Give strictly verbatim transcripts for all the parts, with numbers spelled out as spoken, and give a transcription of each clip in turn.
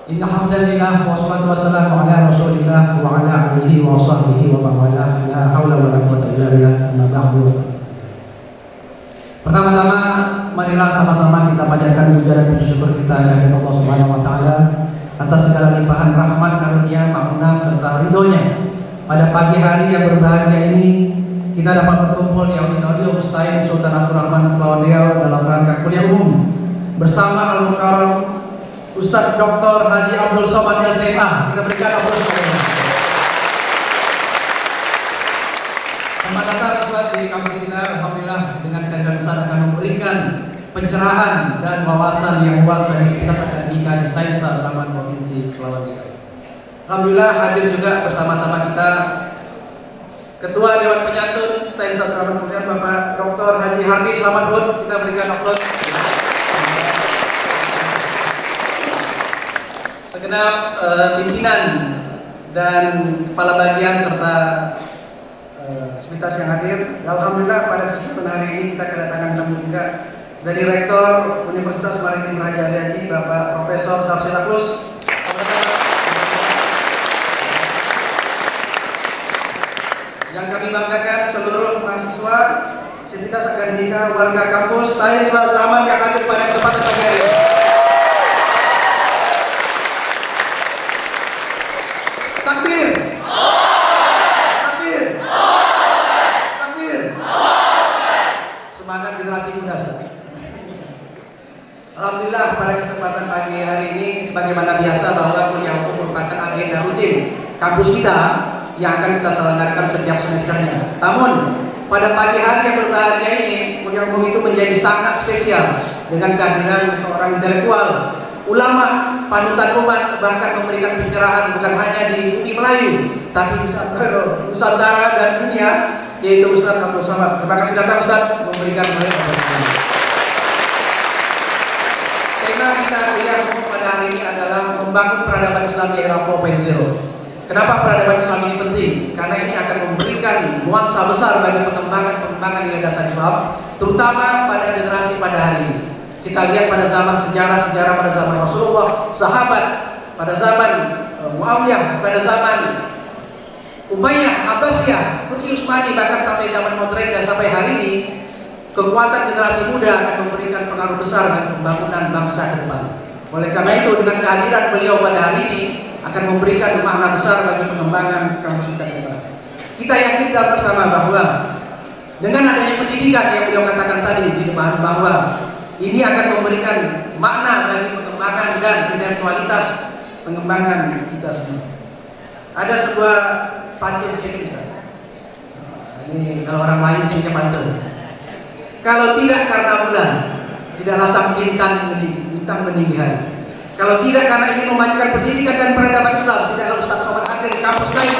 Inna hamdalillah wassalatu wassalamu ala rasulillah wa ala alihi wa sahbihi wa man walah. La haula wa la quwwata illa billah. Amma ba'du. Pertama-tama marilah sama-sama kita panjatkan puja dan puji syukur kita kepada Allah Subhanahu wa taala atas segala limpahan rahmat, karunia, maghfirah serta ridhonya. Pada pagi hari yang berbahagia ini kita dapat berkumpul di auditorium Mustain Sultan Abdul Rahman Kepulauan Riau dalam rangka kuliah umum bersama Al-Mukarram Ustadz Doktor Haji Abdul Somad L C A. Kita berikan aplaus kepadanya. Selamat datang Ustadz di kampus kita. Alhamdulillah dengan keadaan Ustadz akan memberikan pencerahan dan wawasan yang luas bagi kita akademika di Sains Taman Provinsi Kepulauan Riau. Alhamdulillah hadir juga bersama-sama kita Ketua Dewan Penyantun Sains Taman Provinsi Bapak Doktor Haji Hardi Selamat Hud. Kita berikan aplaus. Segenap uh, pimpinan dan kepala bagian serta uh, sivitas yang hadir. Alhamdulillah pada kesempatan hari ini kita kedatangan tamu juga dari Rektor Universitas Maritim Raja Ali Haji Bapak Profesor Sapsirakus. Yang kami banggakan seluruh mahasiswa, sivitas akademika, warga kampus Sains Abdul Rahman yang hadir pada kesempatan pagi hari ini. Takbir. Takbir. Takbir. Semangat generasi muda. Alhamdulillah pada kesempatan pagi hari ini sebagaimana biasa bahwa kuliah umum merupakan agenda rutin kampus kita yang akan kita selenggarakan setiap semesternya. Namun pada pagi hari yang berbahagia ini kuliah umum itu menjadi sangat spesial dengan kehadiran seorang intelektual, ulama, panutan umat, bahkan memberikan pencerahan bukan hanya di bumi Melayu, tapi di Nusantara dan dunia, yaitu Ustadz Abdul Somad. Terima kasih datang Ustadz memberikan pencerahan. Tema kita kuliah umum pada hari ini adalah membangun peradaban Islam di era empat titik nol. Kenapa peradaban Islam ini penting? Karena ini akan memberikan nuansa besar bagi pengembangan-pengembangan nilai dasar Islam, terutama pada generasi pada hari ini. Kita lihat pada zaman sejarah-sejarah pada zaman Rasulullah, sahabat, pada zaman uh, Muawiyah, pada zaman Umayyah, Abbasiyah, Turki Utsmani, bahkan sampai zaman modern dan sampai hari ini, kekuatan generasi muda akan memberikan pengaruh besar bagi pembangunan bangsa ke depan. Oleh karena itu, dengan kehadiran beliau pada hari ini akan memberikan makna besar bagi pengembangan kampus kita ke depan. Kita yakin bersama bahwa dengan adanya pendidikan yang beliau katakan tadi di depan, bahwa ini akan memberikan makna bagi pengembangan dan intelektualitas pengembangan kita semua. Ada sebuah pantun kita. Ini kalau orang lain sih pantun. Kalau tidak karena bulan, tidaklah sang bintang bintang meninggi hari. Kalau tidak karena ingin memajukan pendidikan dan peradaban Islam, tidaklah Ustadz Somad hadir di kampus lain.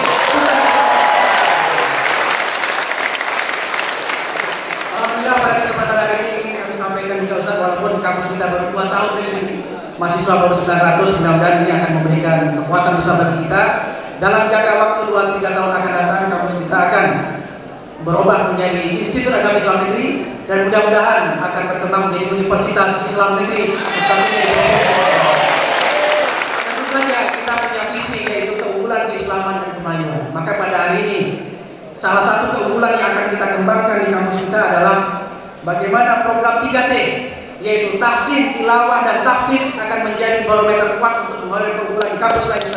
Alhamdulillah pada kesempatan hari ini sampaikan juga Ustaz, walaupun kampus kita baru dua tahun ini, mahasiswa baru sembilan ratus, mudah-mudahan ini akan memberikan kekuatan besar bagi kita. Dalam jangka waktu dua tiga tahun akan datang, kampus kita akan berubah menjadi Institut Agama Islam Negeri dan mudah-mudahan akan berkembang menjadi Universitas Islam Negeri. Tentu saja kita punya visi yaitu keunggulan keislaman dan kemajuan. Maka pada hari ini salah satu keunggulan yang akan kita kembangkan di kampus kita adalah bagaimana program tiga T, yaitu tahsin, tilawah, dan tahfiz akan menjadi barometer kuat untuk membangun keunggulan di kampus lain.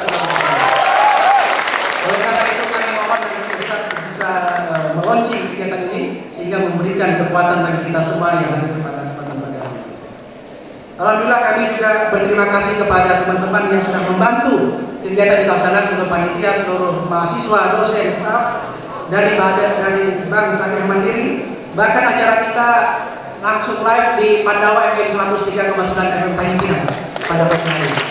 Oleh karena itu kami mohon kita bisa uh, meluncing kegiatan ini sehingga memberikan kekuatan bagi kita semua yang hadir pada kesempatan pada hari ini. Alhamdulillah kami juga berterima kasih kepada teman-teman yang sudah membantu kegiatan dilaksanakan untuk panitia, seluruh mahasiswa, dosen, staf dari dari Bank Syariah Mandiri. Bahkan acara kita langsung live di Pandawa F M seratus tiga koma sembilan F M Tanjung pada pagi hari ini.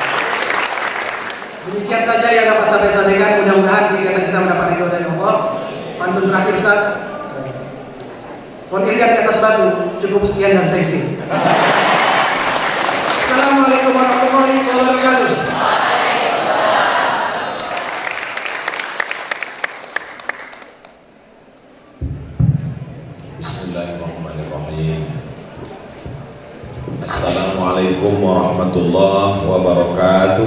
Demikian saja yang dapat saya sampaikan. Mudah-mudahan kegiatan kita mendapat ridho dari Allah. Pantun terakhir Ustaz. Pondirian di atas batu. Cukup sekian dan thank you. Assalamualaikum warahmatullahi wabarakatuh. Bismillahirrahmanirrahim. Assalamualaikum warahmatullahi wabarakatuh.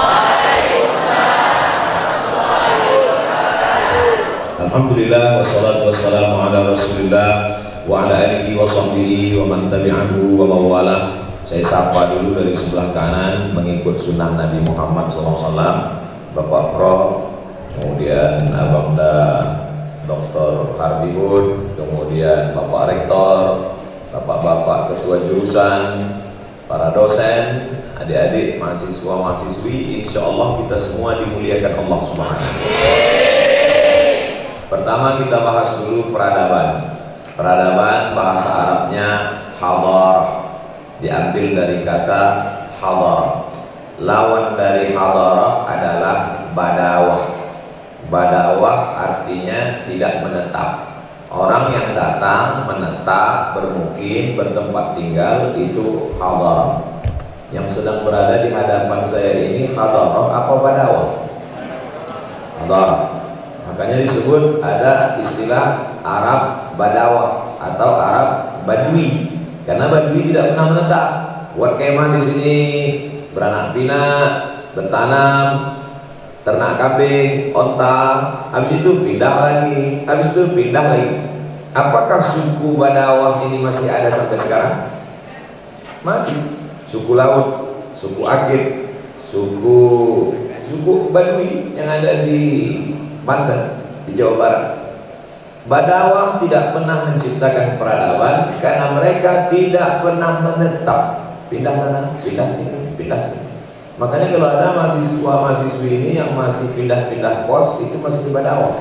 Alhamdulillah wassalatu wassalamu ala Rasulillah wa ala alihi wa sahbihi wa man tabi'ahu wa mawalah. Saya sapa dulu dari sebelah kanan mengikut sunnah Nabi Muhammad shallallahu alaihi wasallam, Bapak Prof, kemudian Abangda Doktor Hardibun, kemudian Bapak Rektor, Bapak-bapak ketua jurusan, para dosen, adik-adik, mahasiswa-mahasiswi, insya Allah kita semua dimuliakan Allah Subhanahu wa taala. Pertama kita bahas dulu peradaban. Peradaban bahasa Arabnya hadar, diambil dari kata hadar. Lawan dari hadar adalah badawah. Badawah artinya tidak menetap. Orang yang datang, menetap, bermukim, bertempat tinggal, itu hadar. Yang sedang berada di hadapan saya ini hadar apa badawah? Hadar. Makanya disebut ada istilah Arab badawah atau Arab badui. Karena badui tidak pernah menetap. Buat kemah di sini, beranak pinak, bertanam, ternak kambing, onta, habis itu pindah lagi, habis itu pindah lagi. Apakah suku Badawah ini masih ada sampai sekarang? Masih. Suku Laut, suku Akit, suku suku Badui yang ada di Banten, di Jawa Barat. Badawah tidak pernah menciptakan peradaban karena mereka tidak pernah menetap. Pindah sana, pindah sini, pindah sini. Makanya kalau ada mahasiswa-mahasiswi ini yang masih pindah-pindah kos, itu masih Badawah.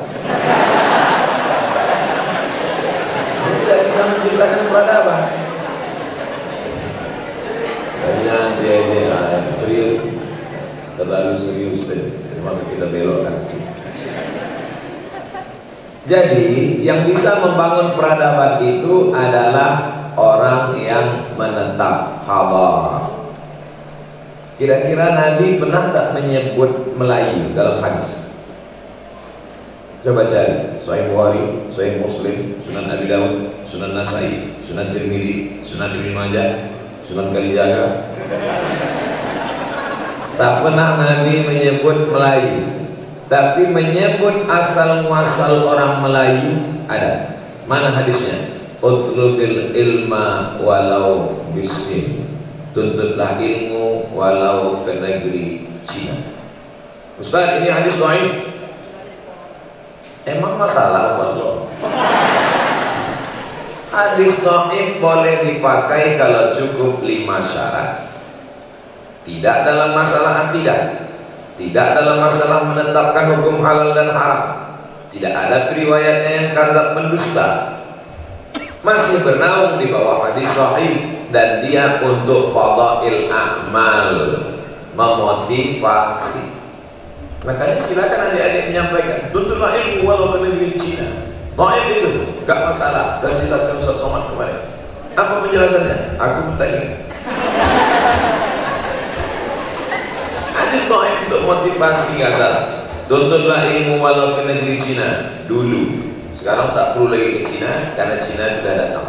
Dia tidak bisa menciptakan peradaban. Jadi nanti aja, serius, terlalu serius deh. Cuma kita belokkan sih. Jadi yang bisa membangun peradaban itu adalah orang yang menetap, hadar. Kira-kira Nabi pernah tak menyebut Melayu dalam hadis? Coba cari Sahih Bukhari, Sahih Muslim, Sunan Abi Dawud, Sunan Nasai, Sunan Tirmidzi, Sunan Ibnu Majah, Sunan Kalijaga. Tak pernah Nabi menyebut Melayu, tapi menyebut asal muasal orang Melayu ada. Mana hadisnya? Utlubil ilma walau bisin. Tuntutlah ilmu walau ke negeri Cina. Ustaz, ini hadis dhaif. Emang masalah buat lo? Hadis dhaif boleh dipakai kalau cukup lima syarat. Tidak dalam masalah akidah, tidak dalam masalah menetapkan hukum halal dan haram, tidak ada riwayatnya yang kadzab mendusta, masih bernaung di bawah hadis sahih. Dan dia untuk fadail a'mal, memotivasi. Makanya silakan adik-adik menyampaikan, tuntutlah ilmu walau ke negeri Cina. Dhaif itu, gak masalah. Dan jelaskan Ustaz Somad kemarin. Apa penjelasannya? Aku bertanya. Hadis dhaif untuk motivasi gak salah. Tuntutlah ilmu walau ke negeri Cina dulu. Sekarang tak perlu lagi ke Cina karena Cina sudah datang.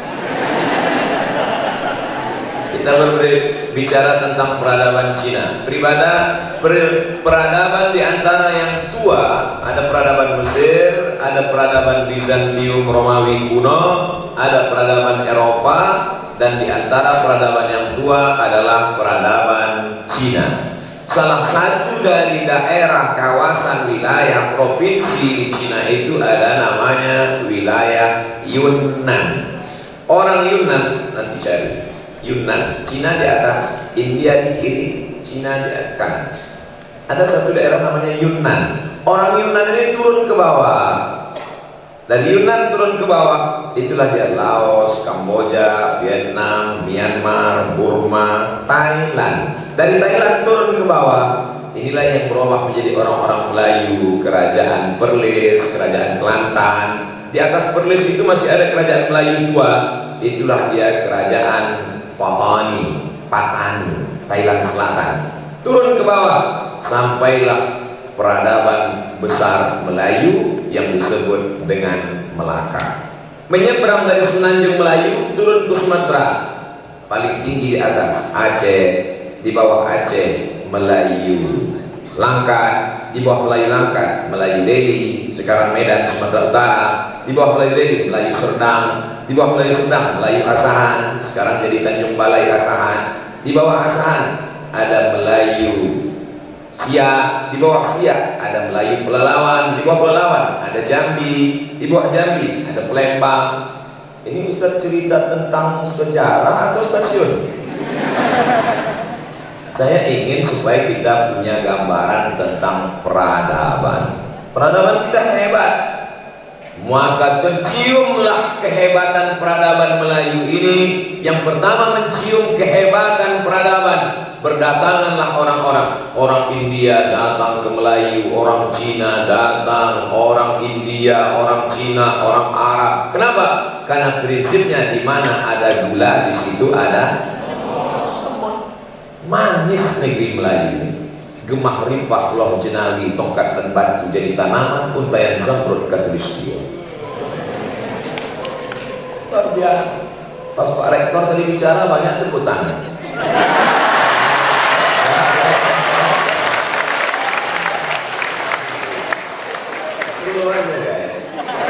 Kita berbicara tentang peradaban Cina. Peribada, per, peradaban di antara yang tua, ada peradaban Mesir, ada peradaban Bizantium Romawi kuno, ada peradaban Eropa, dan di antara peradaban yang tua adalah peradaban Cina. Salah satu dari daerah, kawasan, wilayah, provinsi di Cina itu ada namanya wilayah Yunnan. Orang Yunnan, nanti cari Yunnan, Cina di atas, India di kiri, Cina di kanan. Ada satu daerah namanya Yunnan. Orang Yunnan ini turun ke bawah. Dari Yunnan turun ke bawah, itulah dia Laos, Kamboja, Vietnam, Myanmar, Burma, Thailand. Dari Thailand turun ke bawah, inilah yang berubah menjadi orang-orang Melayu, kerajaan Perlis, kerajaan Kelantan. Di atas Perlis itu masih ada kerajaan Melayu tua, itulah dia kerajaan Patani, Patani, Thailand Selatan. Turun ke bawah, sampailah peradaban besar Melayu yang disebut dengan Melaka. Menyeberang dari Semenanjung Melayu turun ke Sumatera. paling tinggi di atas Aceh, di bawah Aceh Melayu Langkat, di bawah Melayu Langkat Melayu Deli, sekarang Medan Sumatera Utara, di bawah Melayu Deli Melayu Serdang, di bawah Melayu Serdang Melayu Asahan, sekarang jadi Tanjung Balai Asahan, di bawah Asahan ada Melayu Siak, di bawah Siak ada Melayu Pelalawan, di bawah Pelalawan ada Jambi, di bawah Jambi ada Palembang. Ini Ustaz cerita tentang sejarah atau stasiun? Saya ingin supaya kita punya gambaran tentang peradaban. Peradaban kita hebat. Maka terciumlah kehebatan peradaban Melayu ini. Yang pertama mencium kehebatan peradaban. Berdatanganlah orang-orang. Orang India datang ke Melayu, orang Cina datang, orang India, orang Cina, orang Arab. Kenapa? Karena prinsipnya di mana ada gula, di situ ada manis negeri Melayu ini. Gemah rimpah loh jenali, tongkat dan batu jadi tanaman, untayan zamrud katulistiwa. Luar biasa. Pas Pak Rektor tadi bicara banyak tepuk tangan. Seru aja guys.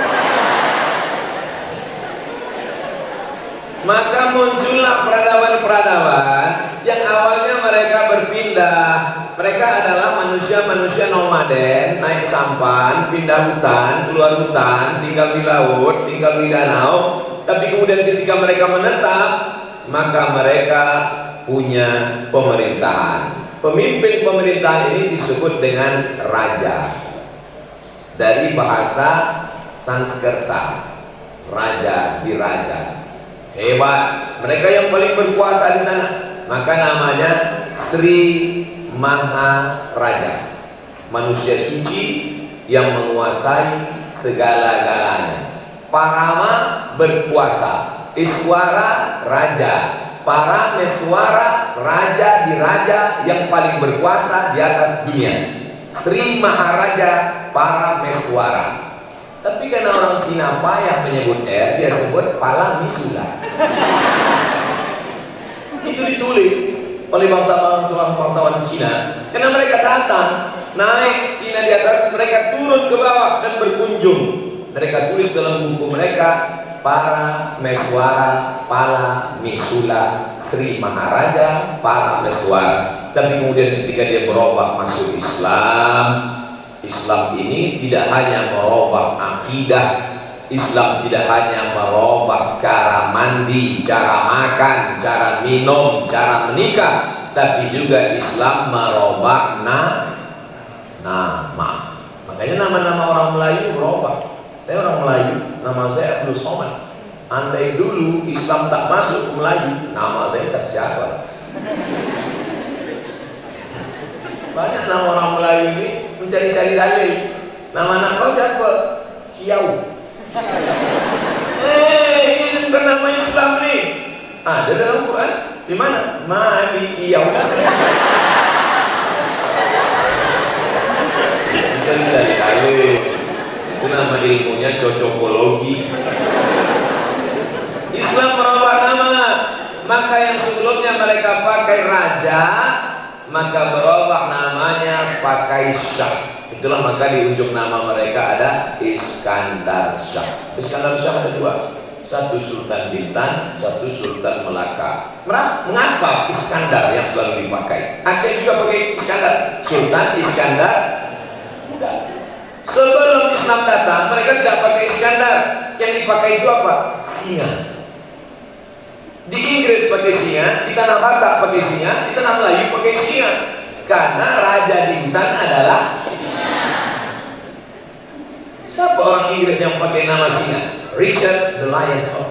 Maka muncullah peradaban-peradaban yang awalnya mereka berpindah. Mereka adalah manusia-manusia nomaden, naik sampan, pindah hutan, keluar hutan, tinggal di laut, tinggal di danau. Tapi kemudian ketika mereka menetap, maka mereka punya pemerintahan. Pemimpin pemerintahan ini disebut dengan raja. Dari bahasa Sanskerta, raja, diraja. Hebat, mereka yang paling berkuasa di sana. Maka namanya Sri Maharaja, manusia suci yang menguasai segala-galanya. Parama berkuasa, Iswara raja, Parameswara raja diraja yang paling berkuasa di atas dunia. Sri Maharaja Parameswara. Tapi karena orang Cina payah menyebut R, dia sebut Palamisula. Itu ditulis oleh bangsawan bangsawan Cina. Karena mereka datang, naik Cina di atas, mereka turun ke bawah dan berkunjung. Mereka tulis dalam buku mereka Parameswara Palamisula Sri Maharaja Parameswara. Tapi kemudian ketika dia berubah masuk Islam, Islam ini tidak hanya merubah akidah, Islam tidak hanya merubah cara mandi, cara makan, cara minum, cara menikah, tapi juga Islam merubah na nama. Makanya nama-nama orang Melayu berubah. Saya orang Melayu, nama saya Abdul Somad. Andai dulu Islam tak masuk ke Melayu, nama saya tak siapa. Banyak nama orang Melayu ini mencari-cari dalil. Nama anak kau siapa? Kiau. Eh, ini bukan nama Islam nih. Ada dalam Quran. Di mana? Malikiyau. Mencari-cari dalil. Itu nama ilmunya cocokologi. Islam merubah nama. Maka yang sebelumnya mereka pakai raja, maka berubah namanya pakai Syah. Itulah maka di ujung nama mereka ada Iskandar Syah. Iskandar Syah ada dua, satu Sultan Bintan, satu Sultan Melaka. Mengapa Iskandar yang selalu dipakai? Aceh juga pakai Iskandar. Sultan Iskandar. Udah. Sebelum Islam datang, mereka tidak pakai Iskandar. Yang dipakai itu apa? Singa. Di Inggris pakai singa, di tanah Batak pakai singa, di tanah Melayu pakai singa. Karena raja di hutan adalah siapa orang Inggris yang pakai nama singa? Richard the Lion Hawk.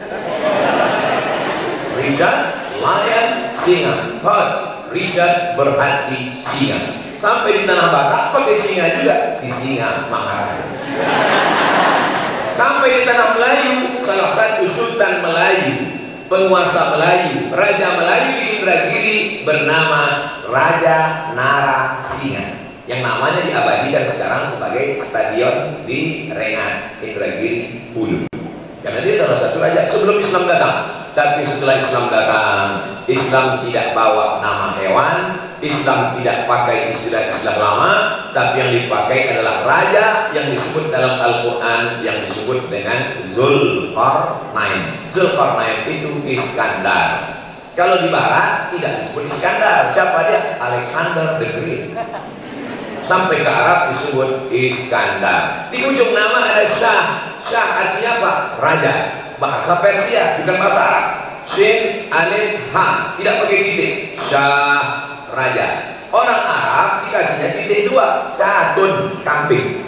Richard Lion singa. Hawk. Richard berhati singa. Sampai di tanah Batak pakai singa juga, si singa Maharaja. Sampai di tanah Melayu, salah satu Sultan Melayu, penguasa Melayu, Raja Melayu di Indragiri bernama Raja Narasinga, yang namanya diabadikan sekarang sebagai stadion di Rengat, Indragiri Hulu. Karena dia salah satu raja sebelum Islam datang. Tapi setelah Islam datang, Islam tidak bawa nama hewan, Islam tidak pakai istilah Islam lama, tapi yang dipakai adalah raja yang disebut dalam Al-Quran yang disebut dengan Zulkarnain. Zulkarnain itu Iskandar. Kalau di barat tidak disebut Iskandar. Siapa dia? Alexander the Great. Sampai ke Arab disebut Iskandar. Di ujung nama ada Shah. Shah artinya apa? Raja. Bahasa Persia, bukan bahasa Arab. Shin, Alif, Ha. Tidak pakai titik. Shah, raja. Orang Arab dikasihnya titik dua. Syatun, kambing.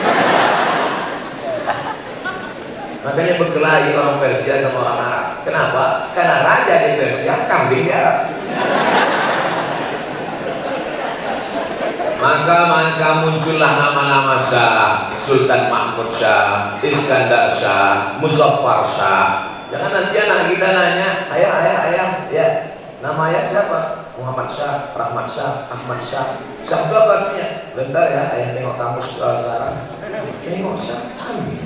Makanya berkelahi orang Persia sama orang Arab. Kenapa? Karena raja di Persia, kambing di Arab. Maka maka muncullah nama-nama Shah, Sultan Mahmud Shah, Iskandar Shah, Muzaffar Shah. Jangan nanti anak kita nanya, ayah, ayah, ayah, ya, nama ayah siapa? Muhammad Shah, Rahmat Shah, Ahmad Shah. Shah itu apa artinya? Bentar ya, ayah tengok kamu sekarang. Tengok Shah, kambing.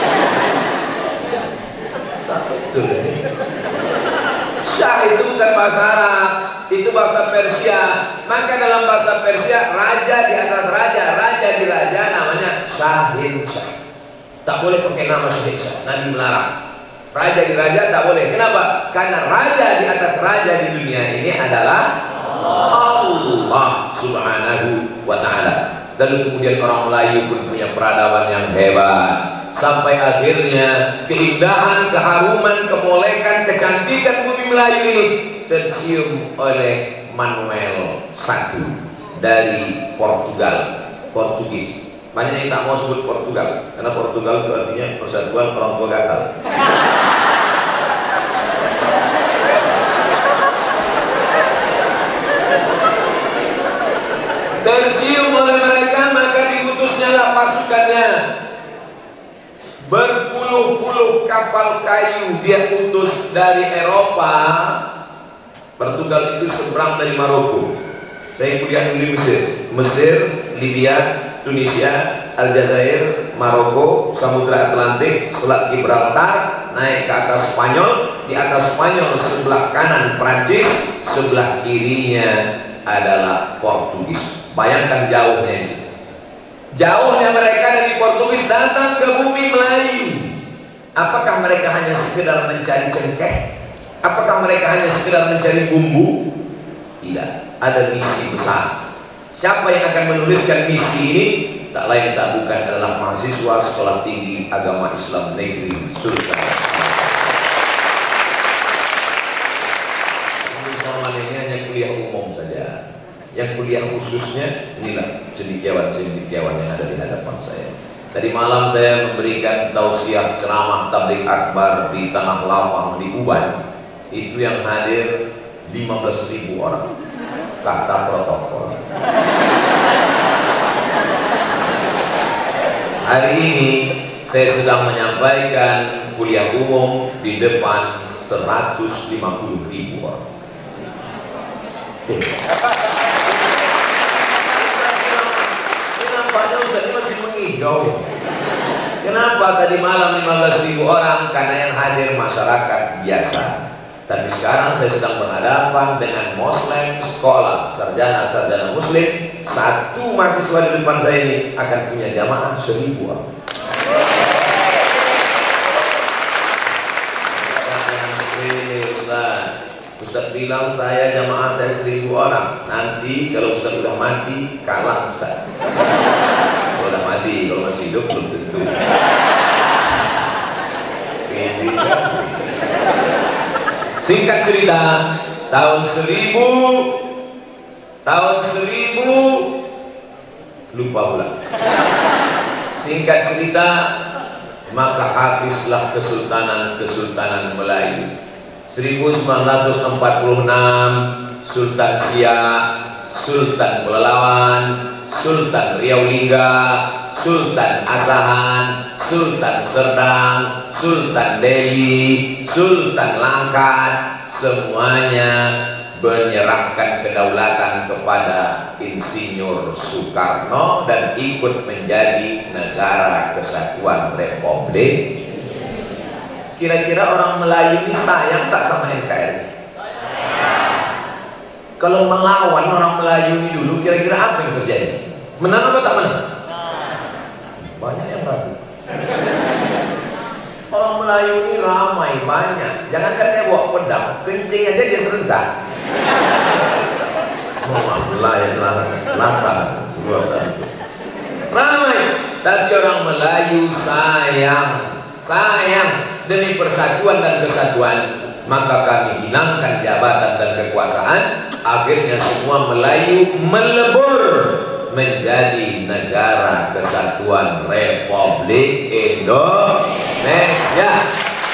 Tak betul ya. Shah itu bukan bahasa Arab, itu bahasa Persia. Maka dalam bahasa Persia, raja di atas raja, raja di raja namanya Shahinshah. Tak boleh pakai nama Shahinshah, Nabi melarang. Raja di raja tak boleh. Kenapa? Karena raja di atas raja di dunia ini adalah Allah Subhanahu wa ta'ala. Dan kemudian orang Melayu pun punya peradaban yang hebat. Sampai akhirnya keindahan, keharuman, kemolekan, kecantikan bumi Melayu ini tercium oleh Manuel satu dari Portugal, Portugis. Banyak yang tak mau sebut Portugal karena Portugal itu artinya persatuan orang tua gagal. Tercium oleh mereka, maka diutusnya lah pasukannya. Berpuluh-puluh kapal kayu dia utus dari Eropa. Portugal itu seberang dari Maroko. Saya kuliah di Mesir, Mesir, Libya, Tunisia, Aljazair, Maroko, Samudra Atlantik, Selat Gibraltar, naik ke atas Spanyol. Di atas Spanyol sebelah kanan Prancis, sebelah kirinya adalah Portugis. Bayangkan jauhnya itu. Jauhnya mereka dari Portugis datang ke bumi Melayu. Apakah mereka hanya sekedar mencari cengkeh? Apakah mereka hanya sekedar mencari bumbu? Tidak, ada misi besar. Siapa yang akan menuliskan misi ini? Tak lain tak bukan adalah mahasiswa Sekolah Tinggi Agama Islam Negeri Sultan. Ini sama ini hanya kuliah umum saja. Yang kuliah khususnya inilah cendekiawan-cendekiawan yang ada di hadapan saya. Tadi malam saya memberikan tausiah ceramah tabligh akbar di Tanah Lapang di Uban. Itu yang hadir lima belas ribu orang. Kata protokol. Hari ini saya sedang menyampaikan kuliah umum di depan seratus lima puluh ribu orang. Nampaknya Ustaz ini masih mengigau. Kenapa tadi malam lima belas ribu orang? Karena yang hadir masyarakat biasa. Tapi sekarang saya sedang berhadapan dengan Muslim sekolah sarjana-sarjana Muslim. Satu mahasiswa di depan saya ini akan punya jamaah seribu orang. Ustaz, Ustaz bilang saya jamaah saya seribu orang. Nanti kalau Ustaz sudah mati kalah Ustaz. Kalau sudah mati, kalau masih hidup belum tentu. Singkat cerita, tahun seribu, tahun seribu, lupa pula. Singkat cerita, maka habislah kesultanan-kesultanan Melayu. seribu sembilan ratus empat puluh enam, Sultan Siak, Sultan Pelalawan, Sultan Riau Lingga, Sultan Asahan, Sultan Serdang, Sultan Delhi, Sultan Langkat, semuanya menyerahkan kedaulatan kepada Insinyur Soekarno dan ikut menjadi negara kesatuan Republik. Kira-kira orang Melayu ini sayang tak sama N K R I? Kalau melawan orang Melayu ini dulu, kira-kira apa yang terjadi? Menang atau tak menang? Banyak yang ragu. Orang Melayu ini ramai, banyak. Jangankan dia bawa pedang, kencing aja dia serentak. Oh, Melayu lah, lantang, ramai. Tapi orang Melayu sayang, sayang demi persatuan dan kesatuan. Maka kami hilangkan jabatan dan kekuasaan. Akhirnya semua Melayu melebur menjadi negara kesatuan Republik Indonesia.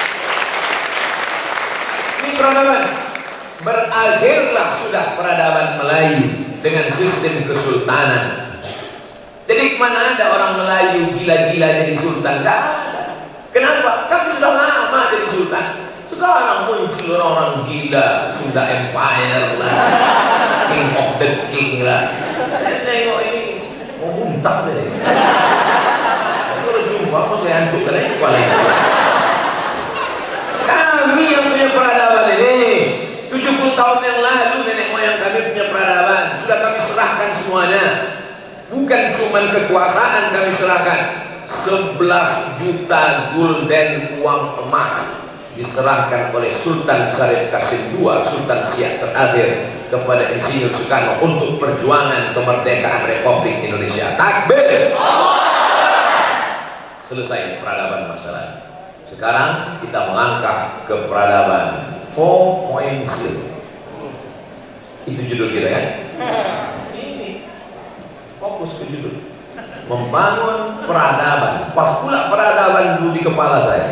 Ini peradaban. Berakhirlah sudah peradaban Melayu dengan sistem kesultanan. Jadi mana ada orang Melayu gila-gila jadi sultan? Gak ada. Kenapa? Kami sudah lama jadi sultan. Sekarang muncul orang gila, Sunda Empire lah, King of the King lah. Saya nengok ini mau muntah saya. Kalau jumpa mau saya hantuk kalian kepala itu. Kami yang punya peradaban ini. tujuh puluh tahun yang lalu nenek moyang kami punya peradaban. Sudah kami serahkan semuanya. Bukan cuma kekuasaan kami serahkan, sebelas juta gulden uang emas diserahkan oleh Sultan Syarif Qasim kedua, Sultan Siak terakhir, kepada Insinyur Soekarno untuk perjuangan kemerdekaan Republik Indonesia. Takbir! Selesai peradaban masyarakat. Sekarang kita melangkah ke peradaban empat titik nol. Itu judul kita kan? Ini fokus ke judul. Membangun peradaban. Pas pula peradaban dulu di kepala saya.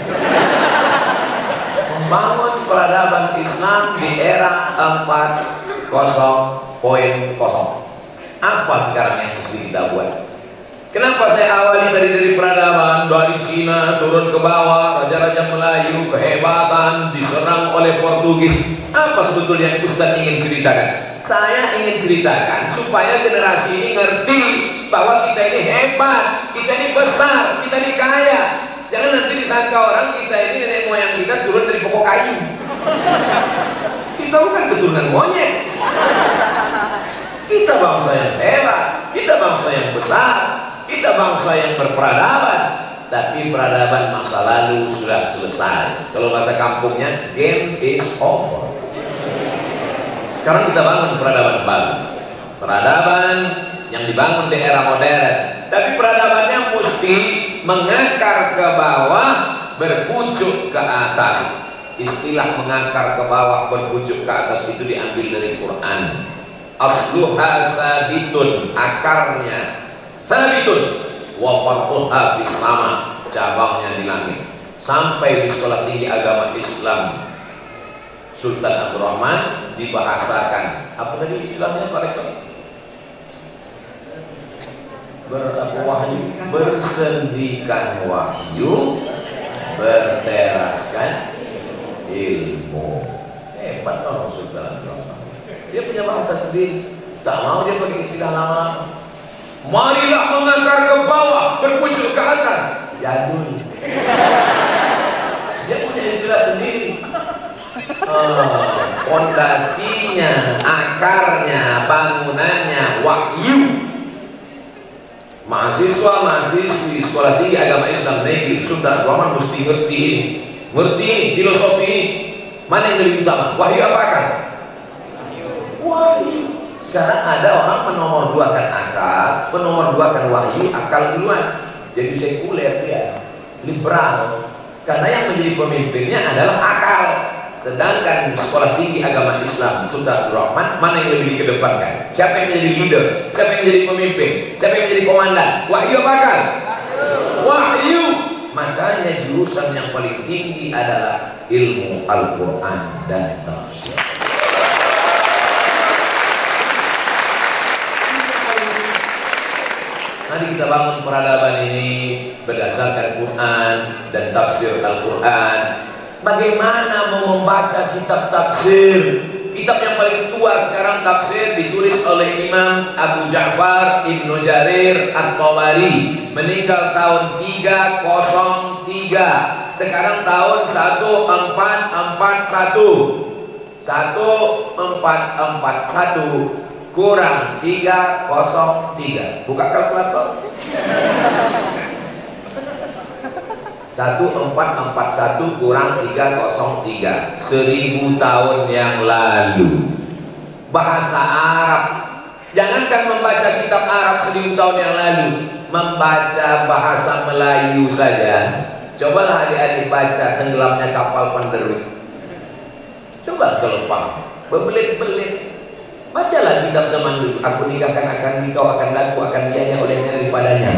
Membangun peradaban Islam di era empat titik nol. Apa sekarang yang mesti kita buat? Kenapa saya awali tadi dari peradaban, dari Cina turun ke bawah, raja-raja Melayu, kehebatan, diserang oleh Portugis. Apa sebetulnya yang Ustaz ingin ceritakan? Saya ingin ceritakan supaya generasi ini ngerti bahwa kita ini hebat, kita ini besar, kita ini kaya. Jangan nanti disangka orang kita ini nenek moyang kita turun dari pokok kayu. Kita bukan keturunan monyet. Kita bangsa yang hebat, kita bangsa yang besar, kita bangsa yang berperadaban. Tapi peradaban masa lalu sudah selesai. Kalau bahasa kampungnya, game is over. Sekarang kita bangun peradaban baru. Peradaban yang dibangun di era modern. Tapi peradabannya mesti mengakar ke bawah, berpucuk ke atas. Istilah mengakar ke bawah, berpucuk ke atas itu diambil dari Quran. Asluha sabitun, akarnya sabitun, wa far'uha fis sama, cabangnya di langit. Sampai di Sekolah Tinggi Agama Islam Sultan Abdul Rahman dibahasakan. Apa tadi istilahnya Pak Rektor? Berwahyu, bersendikan wahyu, berteraskan ilmu. Hebat orang Sultan Abdul Rahman. Dia punya bahasa sendiri. Tak mau dia pakai istilah lama-lama. Marilah mengakar ke bawah, berpucuk ke atas. Jadul. Dia punya istilah sendiri. Fondasinya, oh, akarnya, bangunannya wahyu. Mahasiswa-mahasiswi Sekolah Tinggi Agama Islam Negeri Sultan Abdul Rahman mesti ngerti ini, ngerti ini, filosofi ini. Mana yang lebih utama? Wahyu apa akar? Wahyu. Sekarang ada orang menomorduakan akal, menomorduakan wahyu, akal duluan. Jadi sekuler dia, liberal. Karena yang menjadi pemimpinnya adalah akal. Sedangkan di Sekolah Tinggi Agama Islam Sultan Abdul Rahman, mana yang lebih dikedepankan? Siapa yang menjadi leader? Siapa yang menjadi pemimpin? Siapa yang menjadi komandan? Wahyu apa akal? Wahyu. Makanya jurusan yang paling tinggi adalah ilmu Al-Quran dan tafsir. Mari kita bangun peradaban ini berdasarkan Quran dan tafsir Al-Quran. Bagaimana mau membaca kitab tafsir? Kitab yang paling tua sekarang tafsir ditulis oleh Imam Abu Ja'far Ibnu Jarir At-Tabari, meninggal tahun tiga nol tiga Sekarang tahun satu empat empat satu. satu empat empat satu kurang tiga nol tiga. Buka kalkulator. satu empat empat satu kurang tiga nol tiga. Seribu tahun yang lalu. Bahasa Arab. Jangankan membaca kitab Arab seribu tahun yang lalu, membaca bahasa Melayu saja. Cobalah adik-adik baca Tenggelamnya Kapal Panderwi. Coba kalau paham, berbelit-belit. Bacalah kitab zaman dulu. Aku nikahkan akan kau akan laku akan biaya olehnya daripadanya.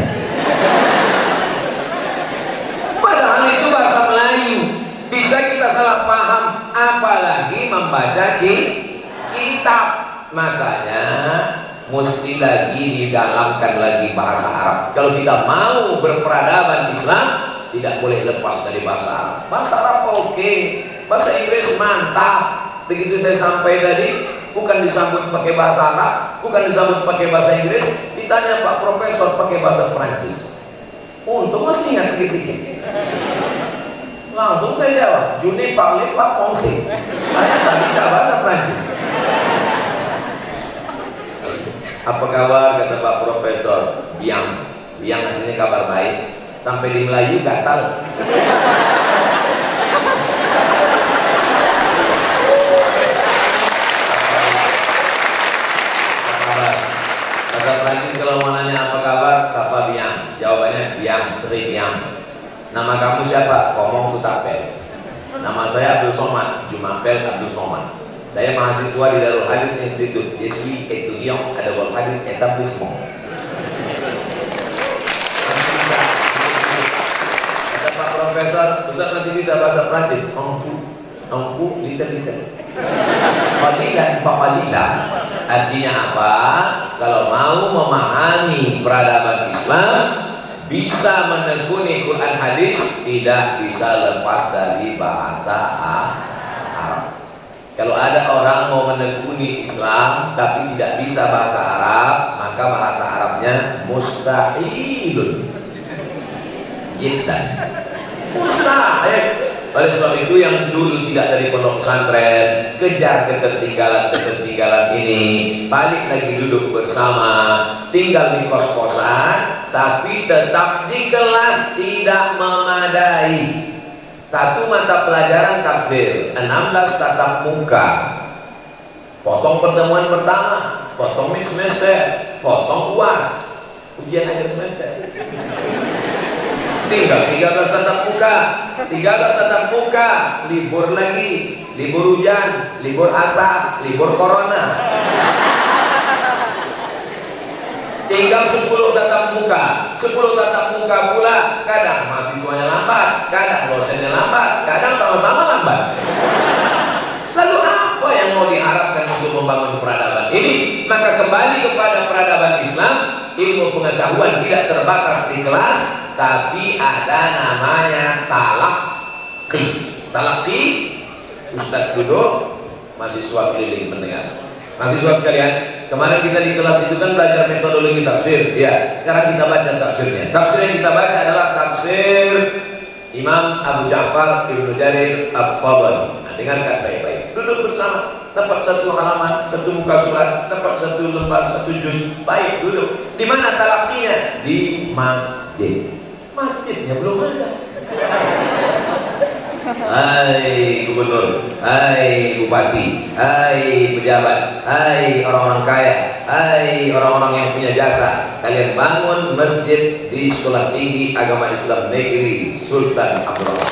Padahal itu bahasa Melayu. Bisa kita salah paham, apalagi membaca kitab. Makanya mesti lagi didalamkan lagi bahasa Arab. Kalau kita mau berperadaban Islam, tidak boleh lepas dari bahasa Arab. Bahasa Arab oke, okay. Bahasa Inggris mantap. Begitu saya sampai tadi, bukan disambut pakai bahasa Arab, bukan disambut pakai bahasa Inggris, ditanya Pak Profesor pakai bahasa Prancis. Untung masih ingat sedikit-sedikit. Langsung saya jawab, Juni parle pas français. Saya tak bisa bahasa Prancis. Apa kabar, kata Pak Profesor? Biang, biang artinya kabar baik. Sampai di Melayu gatal. Apa kabar? Kata Prancis kalau mau nanya apa kabar, sapa biang. Jawabannya biang, ceri biang. Nama kamu siapa? Komong Tutapel. Nama saya Abdul Somad, Jumampel Abdul Somad. Saya mahasiswa di Darul Hadis Institute. Je suis étudiant à Darul Hadis Établissement. Kata Pak Profesor, Ustaz masih bisa bahasa Prancis? Engku, engku, little-little. Qalilan faqalilan. Artinya apa? Kalau mau memahami peradaban Islam, bisa menekuni Quran hadis, tidak bisa lepas dari bahasa Arab. Kalau ada orang mau menekuni Islam tapi tidak bisa bahasa Arab, maka bahasa Arabnya mustahilun. Jiddan. Mustahil. Oleh sebab itu yang dulu tidak dari pondok pesantren, kejar ketertinggalan-ketertinggalan ini, balik lagi duduk bersama, tinggal di kos-kosan, tapi tetap di kelas tidak memadai. Satu mata pelajaran tafsir, enam belas tatap muka, potong pertemuan pertama, potong mid semester, potong U A S, ujian akhir semester. Tinggal tiga belas tatap muka, tiga belas tatap muka, libur lagi, libur hujan, libur asap, libur corona. Tinggal sepuluh tatap muka, sepuluh tatap muka pula, kadang mahasiswanya lambat, kadang dosennya lambat, kadang sama-sama lambat. Lalu apa yang mau diharapkan untuk membangun peradaban ini? Maka kembali kepada peradaban Islam, ilmu pengetahuan tidak terbatas di kelas, tapi ada namanya talaqi. Talaqi, Ustadz duduk, mahasiswa keliling mendengar. Mahasiswa sekalian, kemarin kita di kelas itu kan belajar metodologi tafsir. Ya, sekarang kita baca tafsirnya. Tafsir yang kita baca adalah tafsir Imam Abu Ja'far Ibnu Jarir At-Tabari. Nah, dengarkan baik-baik. Duduk bersama, dapat satu halaman, satu muka surat, dapat satu lembar, satu juz. Baik, duduk. Di mana talaqinya? Di masjid. Masjidnya belum ada. Hai gubernur, hai bupati, hai pejabat, hai orang-orang kaya, hai orang-orang yang punya jasa, kalian bangun masjid di Sekolah Tinggi Agama Islam Negeri Sultan Abdullah.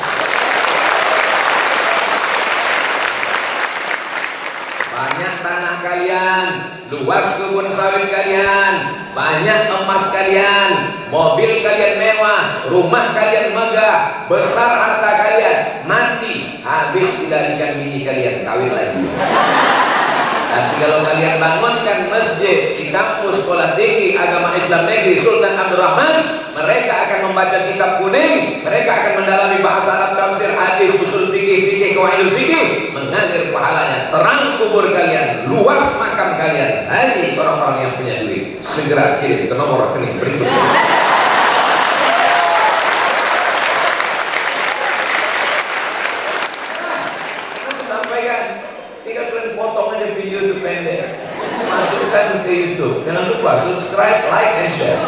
Banyak tanah kalian, luas kebun sawit kalian, banyak emas kalian, mobil kalian mewah, rumah kalian megah, besar harta kalian, mati, habis dilarikan bini kalian, kawin lagi. Tapi kalau kalian bangunkan masjid di kampus Sekolah Tinggi Agama Islam Negeri Sultan Abdurrahman, mereka akan membaca kitab kuning, mereka akan mendalami bahasa Arab, tafsir, hadis, usul fikih, fikih, qawaidul fikih, mengalir pahalanya, terang kubur kalian, luas makam kalian. Hai orang-orang yang punya duit, segera kirim ke nomor rekening berikut. masukkan ke YouTube. Jangan lupa subscribe, like, and share.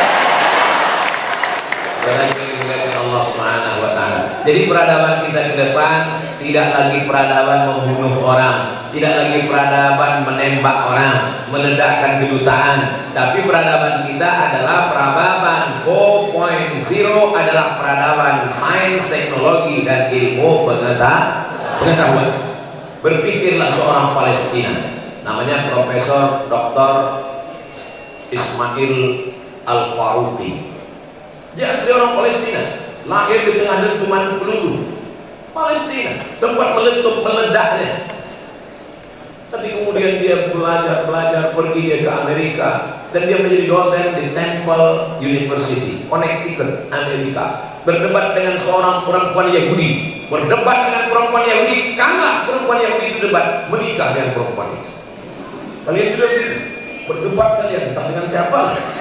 Karena ini dimuliakan Allah Subhanahu wa Ta'ala. Jadi peradaban kita ke depan tidak lagi peradaban membunuh orang, tidak lagi peradaban menembak orang, meledakkan kedutaan, tapi peradaban kita adalah peradaban empat titik nol, adalah peradaban sains, teknologi, dan ilmu pengetahuan. Berpikirlah seorang Palestina, namanya Profesor Doktor Ismail Al-Faruqi. Dia asli orang Palestina, lahir di tengah dentuman peluru. Palestina, tempat meletup meledaknya. Tapi kemudian dia belajar-belajar, pergi dia ke Amerika, dan dia menjadi dosen di Temple University, Connecticut, Amerika. Berdebat dengan seorang perempuan Yahudi, berdebat dengan perempuan Yahudi, kalah perempuan Yahudi itu debat, menikah dengan perempuan itu. Kalian juga begitu, berdebat kalian, entah dengan siapa.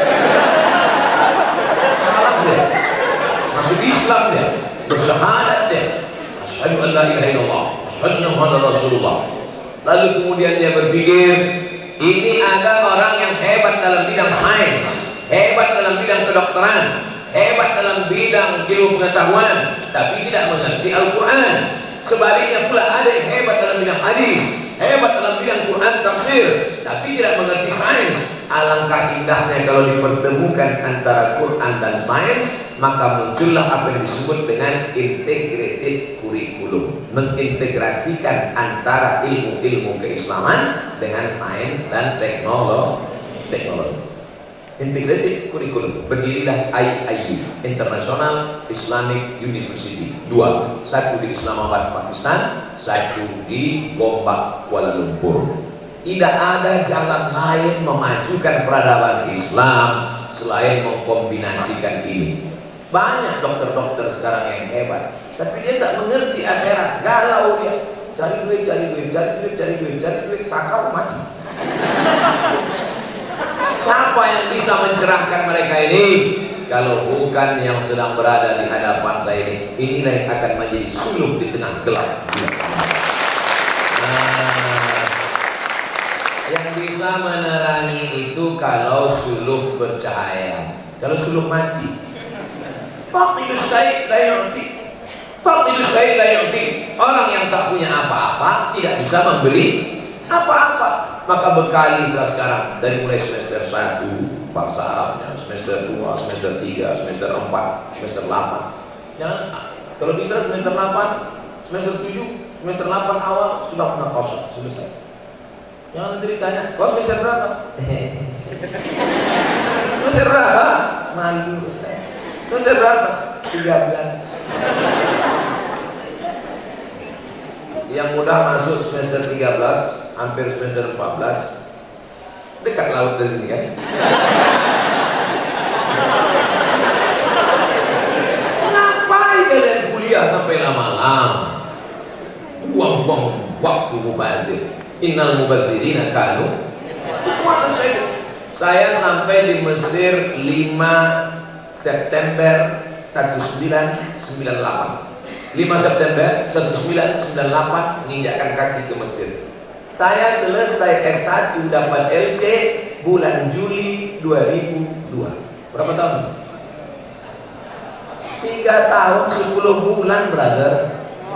Kalah dia, masuk Islam dia, bersyahadat dia, asyhadu an la ilaha illallah, asyhadu anna Muhammadar Rasulullah. Lalu kemudian dia berpikir, ini ada orang yang hebat dalam bidang sains, hebat dalam bidang kedokteran, hebat dalam bidang ilmu pengetahuan, tapi tidak mengerti Al-Quran. Sebaliknya pula ada yang hebat dalam bidang hadis, hebat dalam bidang Quran tafsir, tapi tidak mengerti sains. Alangkah indahnya kalau dipertemukan antara Quran dan sains, maka muncullah apa yang disebut dengan integrated curriculum, mengintegrasikan antara ilmu-ilmu keislaman dengan sains dan teknologi. Integrated curriculum. Berdirilah I I U, International Islamic University, dua, satu di Islamabad, Pakistan, satu di Gombak, Kuala Lumpur. Tidak ada jalan lain memajukan peradaban Islam selain mengkombinasikan ini. Banyak dokter-dokter sekarang yang hebat, tapi dia tak mengerti akhirat, galau dia, cari duit, cari duit, cari duit, cari duit, cari duit, sakau mati. Siapa yang bisa mencerahkan mereka ini? Kalau bukan yang sedang berada di hadapan saya ini. Inilah yang akan menjadi suluh di tengah gelap. Nah, yang bisa menerangi itu kalau suluh bercahaya. Kalau suluh mati, Faqidu syai' la yu'ti. Faqidu syai' la yu'ti. Orang yang tak punya apa-apa tidak bisa memberi apa-apa. Maka bekali sekarang dari mulai semester satu bahasa Arabnya, semester dua, semester tiga, semester empat, semester delapan. Jangan, kalau bisa semester delapan, semester tujuh, semester delapan awal sudah pernah kosong, selesai. Jangan nanti ditanya, kau semester berapa? Semester berapa? Malu Ustaz. Semester berapa? tiga belas. Yang mudah masuk semester tiga belas, hampir semester empat belas, dekat laut dari sini kan? Ngapain kalian kuliah sampai lama-lama? Buang-buang waktu mubazir. Innal mubazirina kanu. Saya sampai di Mesir lima September seribu sembilan ratus sembilan puluh delapan. lima September seribu sembilan ratus sembilan puluh delapan menginjakkan kaki ke Mesir. Saya selesai S satu dapat L C bulan Juli dua ribu dua. Berapa tahun? tiga tahun sepuluh bulan, brother.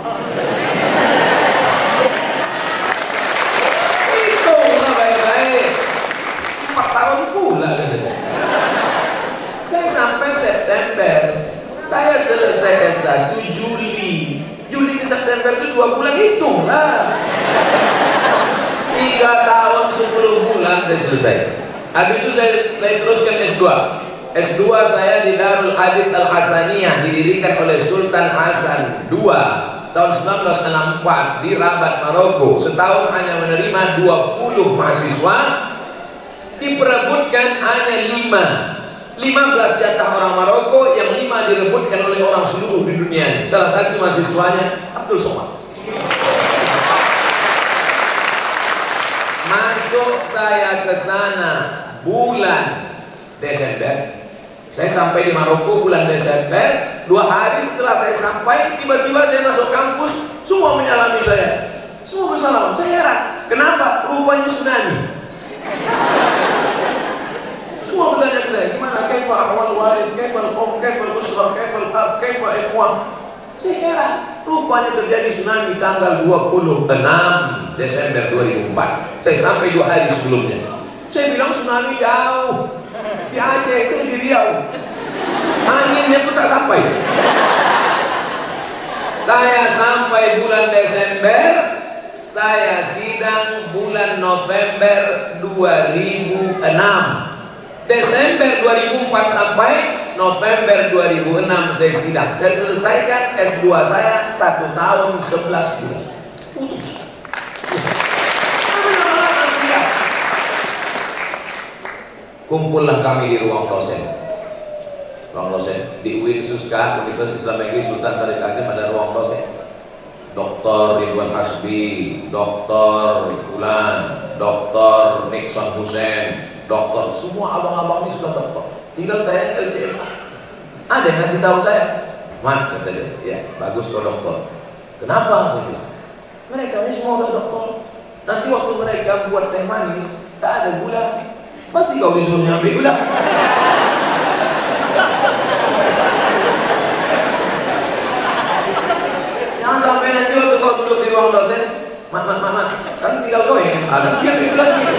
Hitunglah baik-baik. empat tahun pula katanya. Saya sampai September. Saya selesai S satu Juli. Juli ke September itu dua bulan, hitunglah. Tiga tahun sepuluh bulan saya selesai. Habis itu saya, saya teruskan S dua. S dua saya di Darul Hadis Al Hasaniyah, didirikan oleh Sultan Hasan kedua tahun seribu sembilan ratus enam puluh empat di Rabat, Maroko. Setahun hanya menerima dua puluh mahasiswa, diperebutkan hanya lima. lima belas jatah orang Maroko, yang lima direbutkan oleh orang seluruh di dunia. Salah satu mahasiswanya Abdul Somad. Masuk saya ke sana bulan Desember. Saya sampai di Maroko bulan Desember. Dua hari setelah saya sampai, tiba-tiba saya masuk kampus, semua menyalami saya. Semua bersalaman. Saya heran, kenapa? Rupanya tsunami. semua. Saya heran, rupanya terjadi tsunami tanggal dua puluh enam Desember dua ribu empat. Saya sampai dua hari sebelumnya. Saya bilang tsunami jauh di Aceh, saya di Riau. Anginnya pun tak sampai. Saya sampai bulan Desember, saya sidang bulan November dua ribu enam. Desember dua ribu empat sampai November dua ribu enam saya sidang. Saya selesaikan S dua saya satu tahun sebelas bulan. Putus. Kumpullah kami di ruang dosen. Ruang dosen di U I N Suska, Universitas Islam Negeri Sultan Syarif Qasim, ada ruang dosen. Doktor Ridwan Hasbi, Doktor Fulan, Doktor Nixon Hussein, Doktor, semua abang-abang ini sudah doktor. Tinggal saya L C M A. Ada yang ngasih tahu saya, "Man," kata dia, "ya bagus kau doktor." Kenapa? Saya bilang, mereka ini semua udah doktor. Nanti waktu mereka buat teh manis, tak ada gula. Pasti kau disuruh ambil gula. Jangan sampai nanti waktu kau duduk di ruang dosen, mat mat mat mat, kan tinggal kau yang ada dia ambil gula sendiri.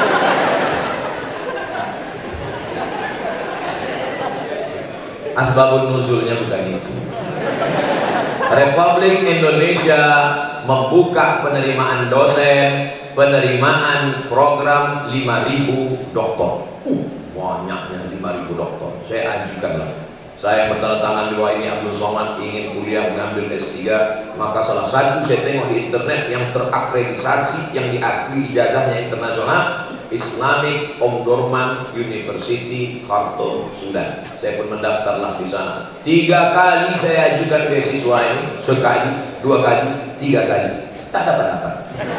Asbabun nuzulnya bukan itu. Republik Indonesia membuka penerimaan dosen, penerimaan program lima ribu doktor. Uh, banyaknya lima ribu doktor. Saya ajukanlah. Saya bertanda di bawah ini, Abdul Somad ingin kuliah mengambil S tiga, maka salah satu saya tengok di internet yang terakreditasi, yang diakui ijazahnya internasional, Islamic Omdurman University Khartoum, Sudan. Saya pun mendaftarlah di sana. Tiga kali saya ajukan beasiswa ini, sekali, dua kali, tiga kali, tak dapat-dapat.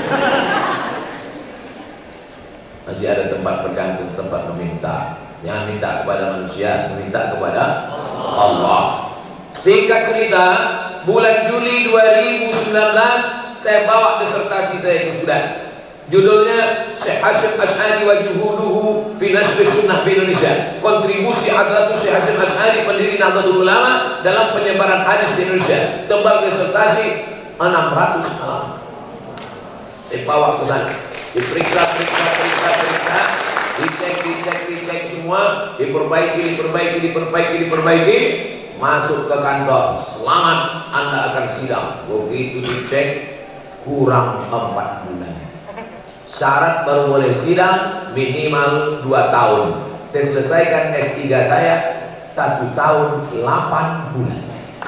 Masih ada tempat bergantung, tempat meminta. Jangan minta kepada manusia, meminta kepada Allah. Singkat cerita, bulan Juli dua ribu sembilan belas saya bawa disertasi saya ke Sudan. Judulnya Syekh Hasyim Asy'ari wa Juhuduhu fi Nashr Sunnah di Indonesia. Kontribusi Hadratus Syekh Hasyim Asy'ari pendiri Nahdlatul Ulama dalam penyebaran hadis di Indonesia. Tebal disertasi enam ratus halaman. Saya bawa ke sana. Diperiksa, periksa, periksa, periksa, dicek, dicek, dicek semua, diperbaiki, diperbaiki, diperbaiki, diperbaiki, masuk ke kantor. Selamat, Anda akan sidang. Begitu dicek, kurang empat bulan. Syarat baru boleh sidang minimal dua tahun. Saya selesaikan S tiga saya satu tahun delapan bulan.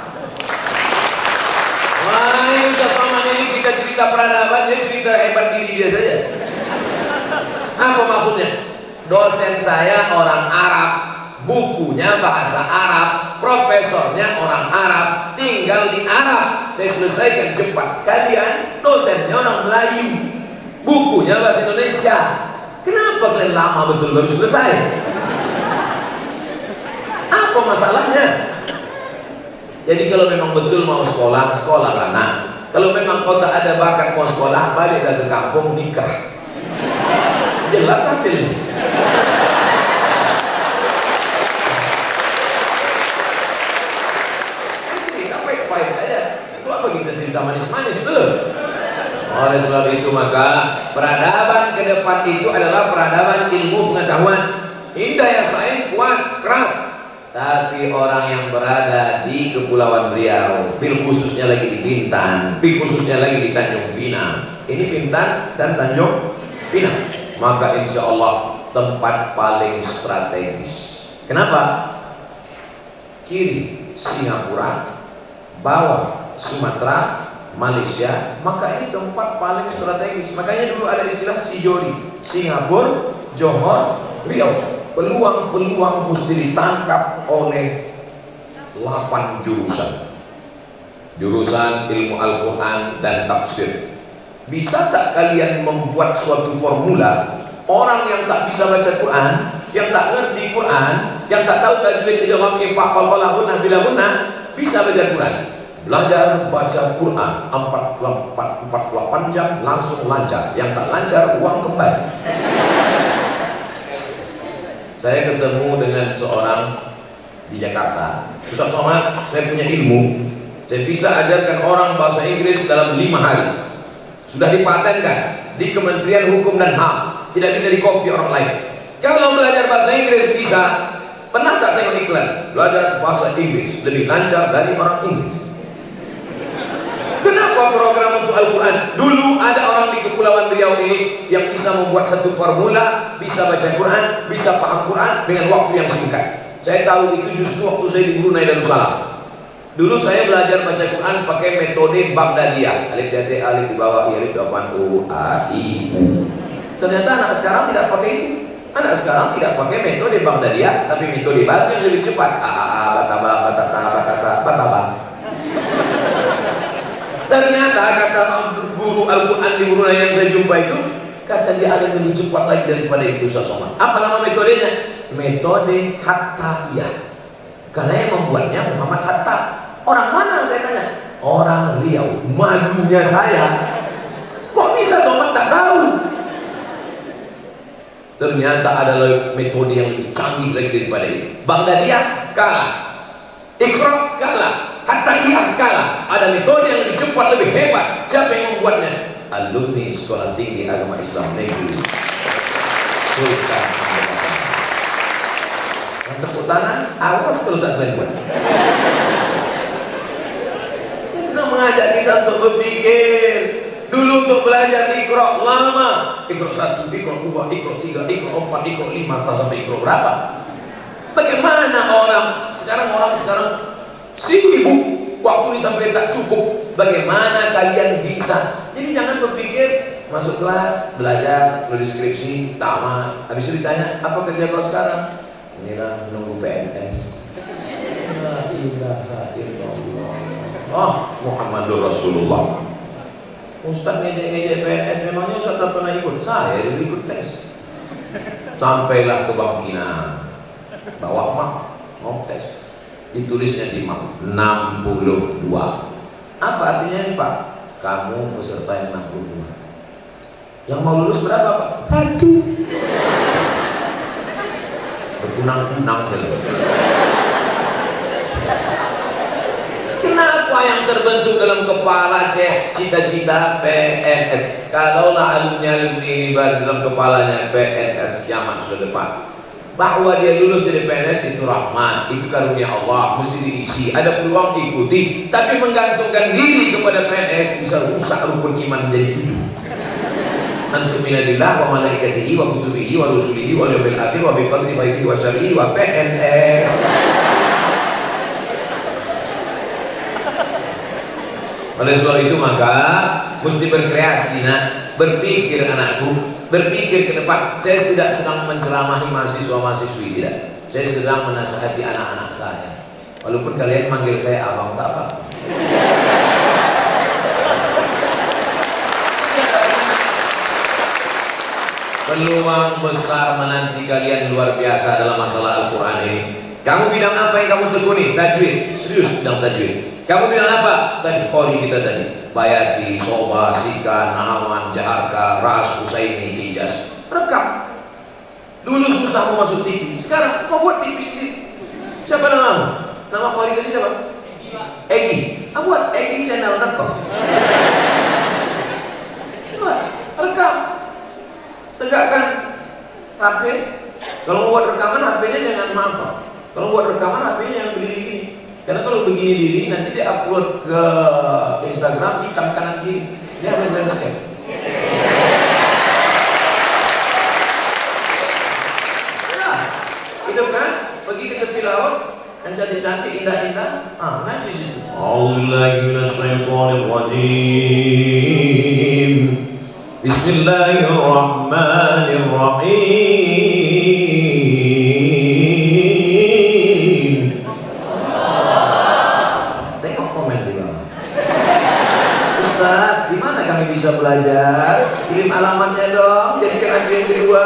Wah, ini udah paman ini kita cerita peradaban, dia cerita hebat diri dia saja. Apa maksudnya? Dosen saya orang Arab, bukunya bahasa Arab, profesornya orang Arab, tinggal di Arab. Saya selesaikan cepat. Kalian dosennya orang Melayu, bukunya bahasa Indonesia. Kenapa kalian lama betul baru selesai? Apa masalahnya? Jadi kalau memang betul mau sekolah, sekolah lah. Nah, kalau memang kau tak ada bakat mau sekolah, baliklah ke kampung nikah. Jelas hasilnya. Cerita baik-baik aja. Itu apa kita cerita manis-manis itu? Oleh sebab itu maka peradaban ke depan itu adalah peradaban ilmu pengetahuan. Indah ya sains, kuat, keras. Tapi orang yang berada di Kepulauan Riau, bil khususnya lagi di Bintan, bil khususnya lagi di Tanjung Pinang. Ini Bintan dan Tanjung Pinang. Maka insya Allah tempat paling strategis. Kenapa? Kiri Singapura, bawah Sumatera, Malaysia, maka ini tempat paling strategis. Makanya dulu ada istilah Sijori, Singapura, Johor, Riau. Peluang-peluang mesti ditangkap oleh delapan jurusan. Jurusan ilmu Al-Quran dan tafsir. Bisa tak kalian membuat suatu formula, orang yang tak bisa baca Quran, yang tak ngerti Quran, yang tak tahu tajwid idgham ifa qalqalah gunnah bila gunnah, bisa baca Quran. Belajar baca Quran empat puluh delapan jam langsung lancar. Yang tak lancar uang kembali. Saya ketemu dengan seorang di Jakarta. Ustaz Somad, saya punya ilmu, Saya bisa ajarkan orang bahasa Inggris dalam lima hari. Sudah dipatenkan di Kementerian Hukum dan H A M. Tidak bisa dikopi orang lain. Kalau belajar bahasa Inggris bisa. Pernah tak tengok iklan? Belajar bahasa Inggris lebih lancar dari orang Inggris. Kenapa program untuk Al-Quran? Dulu ada orang di Kepulauan Riau ini yang bisa membuat satu formula, bisa baca Quran, bisa paham Quran dengan waktu yang singkat. Saya tahu itu justru waktu saya di Brunei Darussalam. Dulu saya belajar baca Quran pakai metode Baghdadiyah. Alif D alif di bawah, alif depan U A I. Ternyata anak sekarang tidak pakai itu. Anak sekarang tidak pakai metode Baghdadiyah, tapi metode baru yang lebih cepat. A A A bataba batata batasa basaba. Ternyata kata guru Al-Quran di Brunei yang saya jumpa itu, kata dia ada yang lebih cepat lagi daripada itu Sasoma. Apa nama metodenya? Metode Hattaiyah. Karena yang membuatnya Muhammad Hatta. Orang mana saya tanya? Orang Riau. Malunya saya. Kok bisa Somat tak tahu? Ternyata ada metode yang lebih canggih lagi daripada itu. Baghdadiyah kalah. Iqra kalah. Hattaiyah kalah. Ada metode yang lebih cepat, lebih hebat. Siapa yang membuatnya? Alumni Sekolah Tinggi Agama Islam Negeri Sultan Hamengkubuwono. Tepuk tangan, awas kalau tak kalian buat. Dia sedang mengajak kita untuk berpikir. Dulu untuk belajar Iqra lama. Iqra satu, Iqra dua, Iqra tiga, Iqra empat, Iqra lima, sampai Iqra berapa? Bagaimana orang sekarang orang sekarang sibuk, waktu ini sampai tak cukup. Bagaimana kalian bisa? Jadi jangan berpikir masuk kelas, belajar, tulis skripsi, tamat. Habis itu ditanya, apa kerja kau sekarang? Inilah menunggu P N S. La ilaha illallah. Oh, Muhammadur Rasulullah. Ustaz ngejek-ngejek P N S, memangnya Ustaz tak pernah ikut? Saya dulu ikut tes. Sampailah ke Bangkina, bawa mak, mau tes. Ditulisnya di mak enam puluh dua. Apa artinya ini Pak? Kamu peserta yang enam puluh dua. Yang mau lulus berapa Pak? Satu. Berkunang-kunang. Kenapa yang terbentuk dalam kepala cek cita-cita P N S? Kalaulah alumni-alumni ini baru dalam kepalanya P N S kiamat sudah depan. Bahwa dia lulus dari P N S itu rahmat, itu karunia Allah, mesti diisi. Ada peluang diikuti, tapi menggantungkan diri kepada P N S bisa rusak rukun iman menjadi tujuh. Antum minadillah wa malaikatihi wa kutubihi wa rusulihi wa yaumil akhir wa bi qadri khairihi wa syarrihi wa P N S. Oleh sebab itu maka mesti berkreasi nak, berpikir anakku, berpikir ke depan. Saya tidak sedang menceramahi mahasiswa-mahasiswi, tidak. Saya sedang menasihati anak-anak saya. Walaupun kalian manggil saya abang, tak apa. Peluang besar menanti kalian luar biasa dalam masalah Al-Quran ini. Kamu bidang apa yang kamu tekuni? Tajwid. Serius bidang tajwid. Kamu bidang apa? Tadi qori kita tadi. Bayati, Soba, Sika, Nahawan, Jaharka, Ras, Husaini, Hijaz. Rekam. Dulu susah mau masuk T V. Sekarang kau buat T V sendiri. Siapa namamu? Nama qori tadi siapa? Egi. Ah, buat Egi channel dot com. Coba rekam. Tegakkan H P. Kalau mau buat rekaman H P-nya jangan mampu. Kalau buat rekaman H P-nya yang berdiri gini. Karena kalau begini diri nanti dia upload ke Instagram hitam kanan kiri. Dia harus landscape. Ya, itu kan pergi ke tepi laut dan jadi cantik indah-indah. Ah, nah di situ. A'udzubillahi minasyaitonir rajim. Bismillahirrahmanirrahim. Tengok komen di bawah. Ustaz, di mana kami bisa belajar? Kirim alamatnya dong, jadi kena kirim kedua.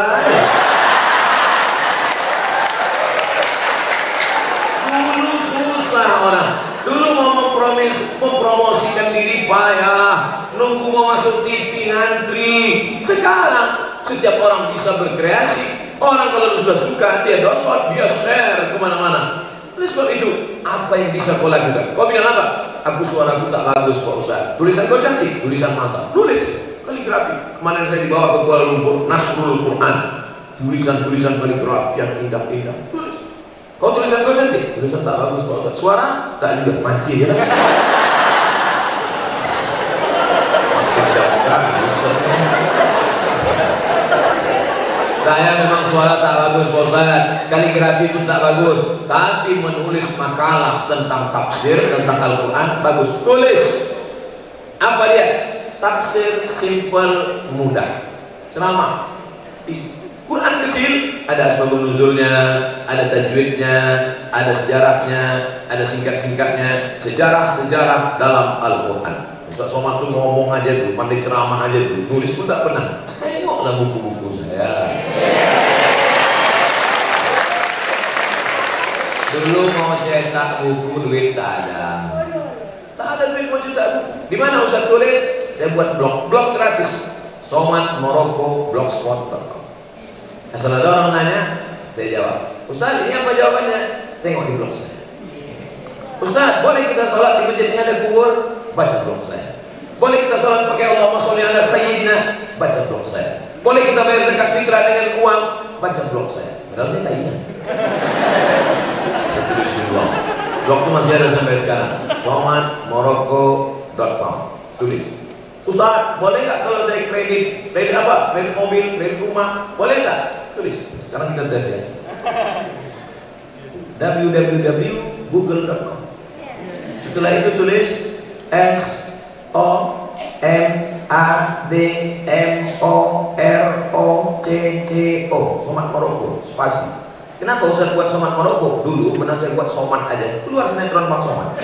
Dulu susah orang. Dulu mau mempromis, mempromosikan diri payah. Nunggu mau masuk T V ngantri. Sekarang setiap orang bisa berkreasi. Orang kalau sudah suka dia download, dia share kemana-mana. Oleh sebab itu, apa yang bisa kau lakukan? Kau bilang apa? aku suaraku tak bagus Pak Ustaz. Tulisan kau cantik, tulisan mata. Tulis kaligrafi. Kemarin saya dibawa ke Kuala Lumpur, Nasrul Quran. Tulisan-tulisan kaligrafi yang indah-indah. Tulis. Kau tulisan kau cantik, tulisan tak bagus Pak Ustaz. Suara tak juga, manci ya. Saya memang suara tak bagus Pak Ustaz, kaligrafi pun tak bagus, tapi menulis makalah tentang tafsir, tentang Al-Quran bagus. Tulis. Apa dia? Tafsir simple, mudah. Ceramah. Quran kecil, ada asbab nuzulnya, ada tajwidnya, ada sejarahnya, ada singkat-singkatnya, sejarah-sejarah dalam Al-Quran. Ustaz Somad tuh ngomong aja tuh, pandai ceramah aja tuh, nulis pun tak pernah. Tengoklah buku-buku saya. Dulu mau cetak buku, duit tak ada. Tak ada duit mau cetak buku. Di mana Ustaz tulis? Saya buat blog, blog gratis. Somad Morocco blogspot dot com. Asal ada orang nanya, saya jawab. Ustaz, ini apa jawabannya? Tengok di blog saya. Ustaz, boleh kita sholat di masjid yang ada kubur? Baca blog saya. Boleh kita sholat pakai Allahumma sholli ala sayyidina? Baca blog saya. Boleh kita bayar zakat fitrah dengan uang? Baca blog saya. Padahal saya tak ingat. Saya tulis di blog. Blog itu masih ada sampai sekarang. somad morocco dot com. Tulis. Ustaz, boleh nggak kalau saya kredit? Kredit apa? Kredit mobil, kredit rumah? Boleh nggak? Tulis. Sekarang kita tes ya. w w w dot google dot com. Setelah itu tulis S O M A D M O R O C C O. Somad Morocco, spasi. Kenapa Ustaz buat Somad Morocco? Dulu pernah saya buat Somad aja. Keluar sinetron Bang Somad.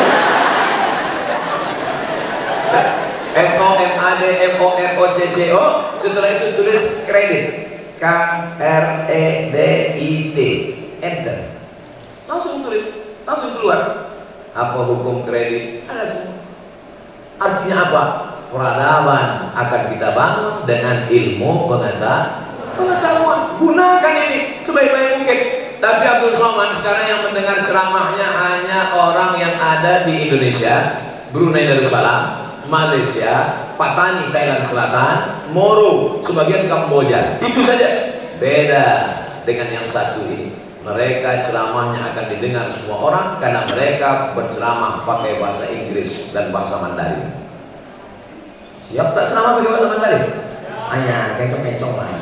S O M A D M O R O C C O. Setelah itu tulis kredit, K R E D I T, enter. Langsung tulis, langsung keluar. Apa hukum kredit? Ada semua. Artinya apa? Peradaban akan kita bangun dengan ilmu pengetahuan. Gunakan ini sebaik-baik mungkin. Tapi Abdul Somad sekarang yang mendengar ceramahnya hanya orang yang ada di Indonesia, Brunei Darussalam, Malaysia, Patani Thailand Selatan, Moro, sebagian Kamboja. Itu saja. Beda dengan yang satu ini. Mereka ceramahnya akan didengar semua orang karena mereka berceramah pakai bahasa Inggris dan bahasa Mandarin. Siap tak ceramah pakai bahasa Mandarin? Ayah, kencong-kencong lah.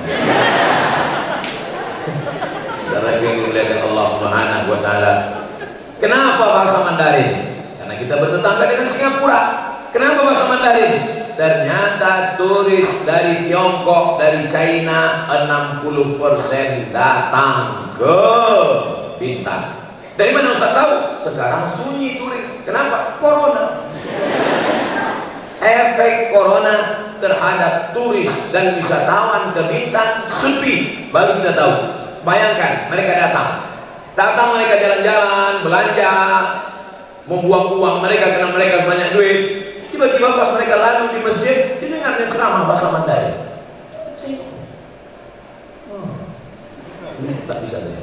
Saudara yang dimuliakan Allah Subhanahu wa taala. Kenapa bahasa Mandarin? Karena kita bertetangga dengan Singapura. Kenapa bahasa Mandarin? Ternyata turis dari Tiongkok, dari China enam puluh persen datang ke Bintan. Dari mana Ustaz tahu? Sekarang sunyi turis. Kenapa? Corona. Efek corona terhadap turis dan wisatawan ke Bintan sepi. Baru kita tahu. Bayangkan mereka datang. Datang mereka jalan-jalan, belanja, membuang uang mereka karena mereka banyak duit. Tiba-tiba pas mereka lalu di masjid, didengarnya ceramah bahasa Mandarin. Hmm. Ini tak bisa saja.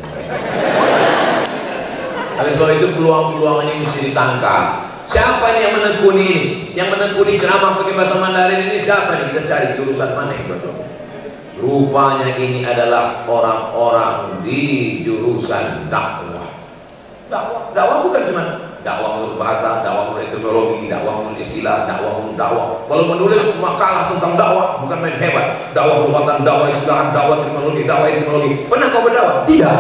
Oleh sebab itu peluang-peluang ini mesti ditangkap. Siapa ini yang menekuni ini? Yang menekuni ceramah pakai bahasa Mandarin ini siapa nih? Kita cari jurusan mana yang cocok. Rupanya ini adalah orang-orang di jurusan dakwah. Dakwah, dakwah bukan cuma dakwah menurut bahasa, dakwah menurut teknologi, dakwah menurut istilah, dakwah menurut dakwah. Kalau menulis makalah tentang dakwah, bukan main hebat. Dakwah kekuatan, dakwah istilah, dakwah teknologi, dakwah teknologi. Pernah kau berdakwah? Tidak.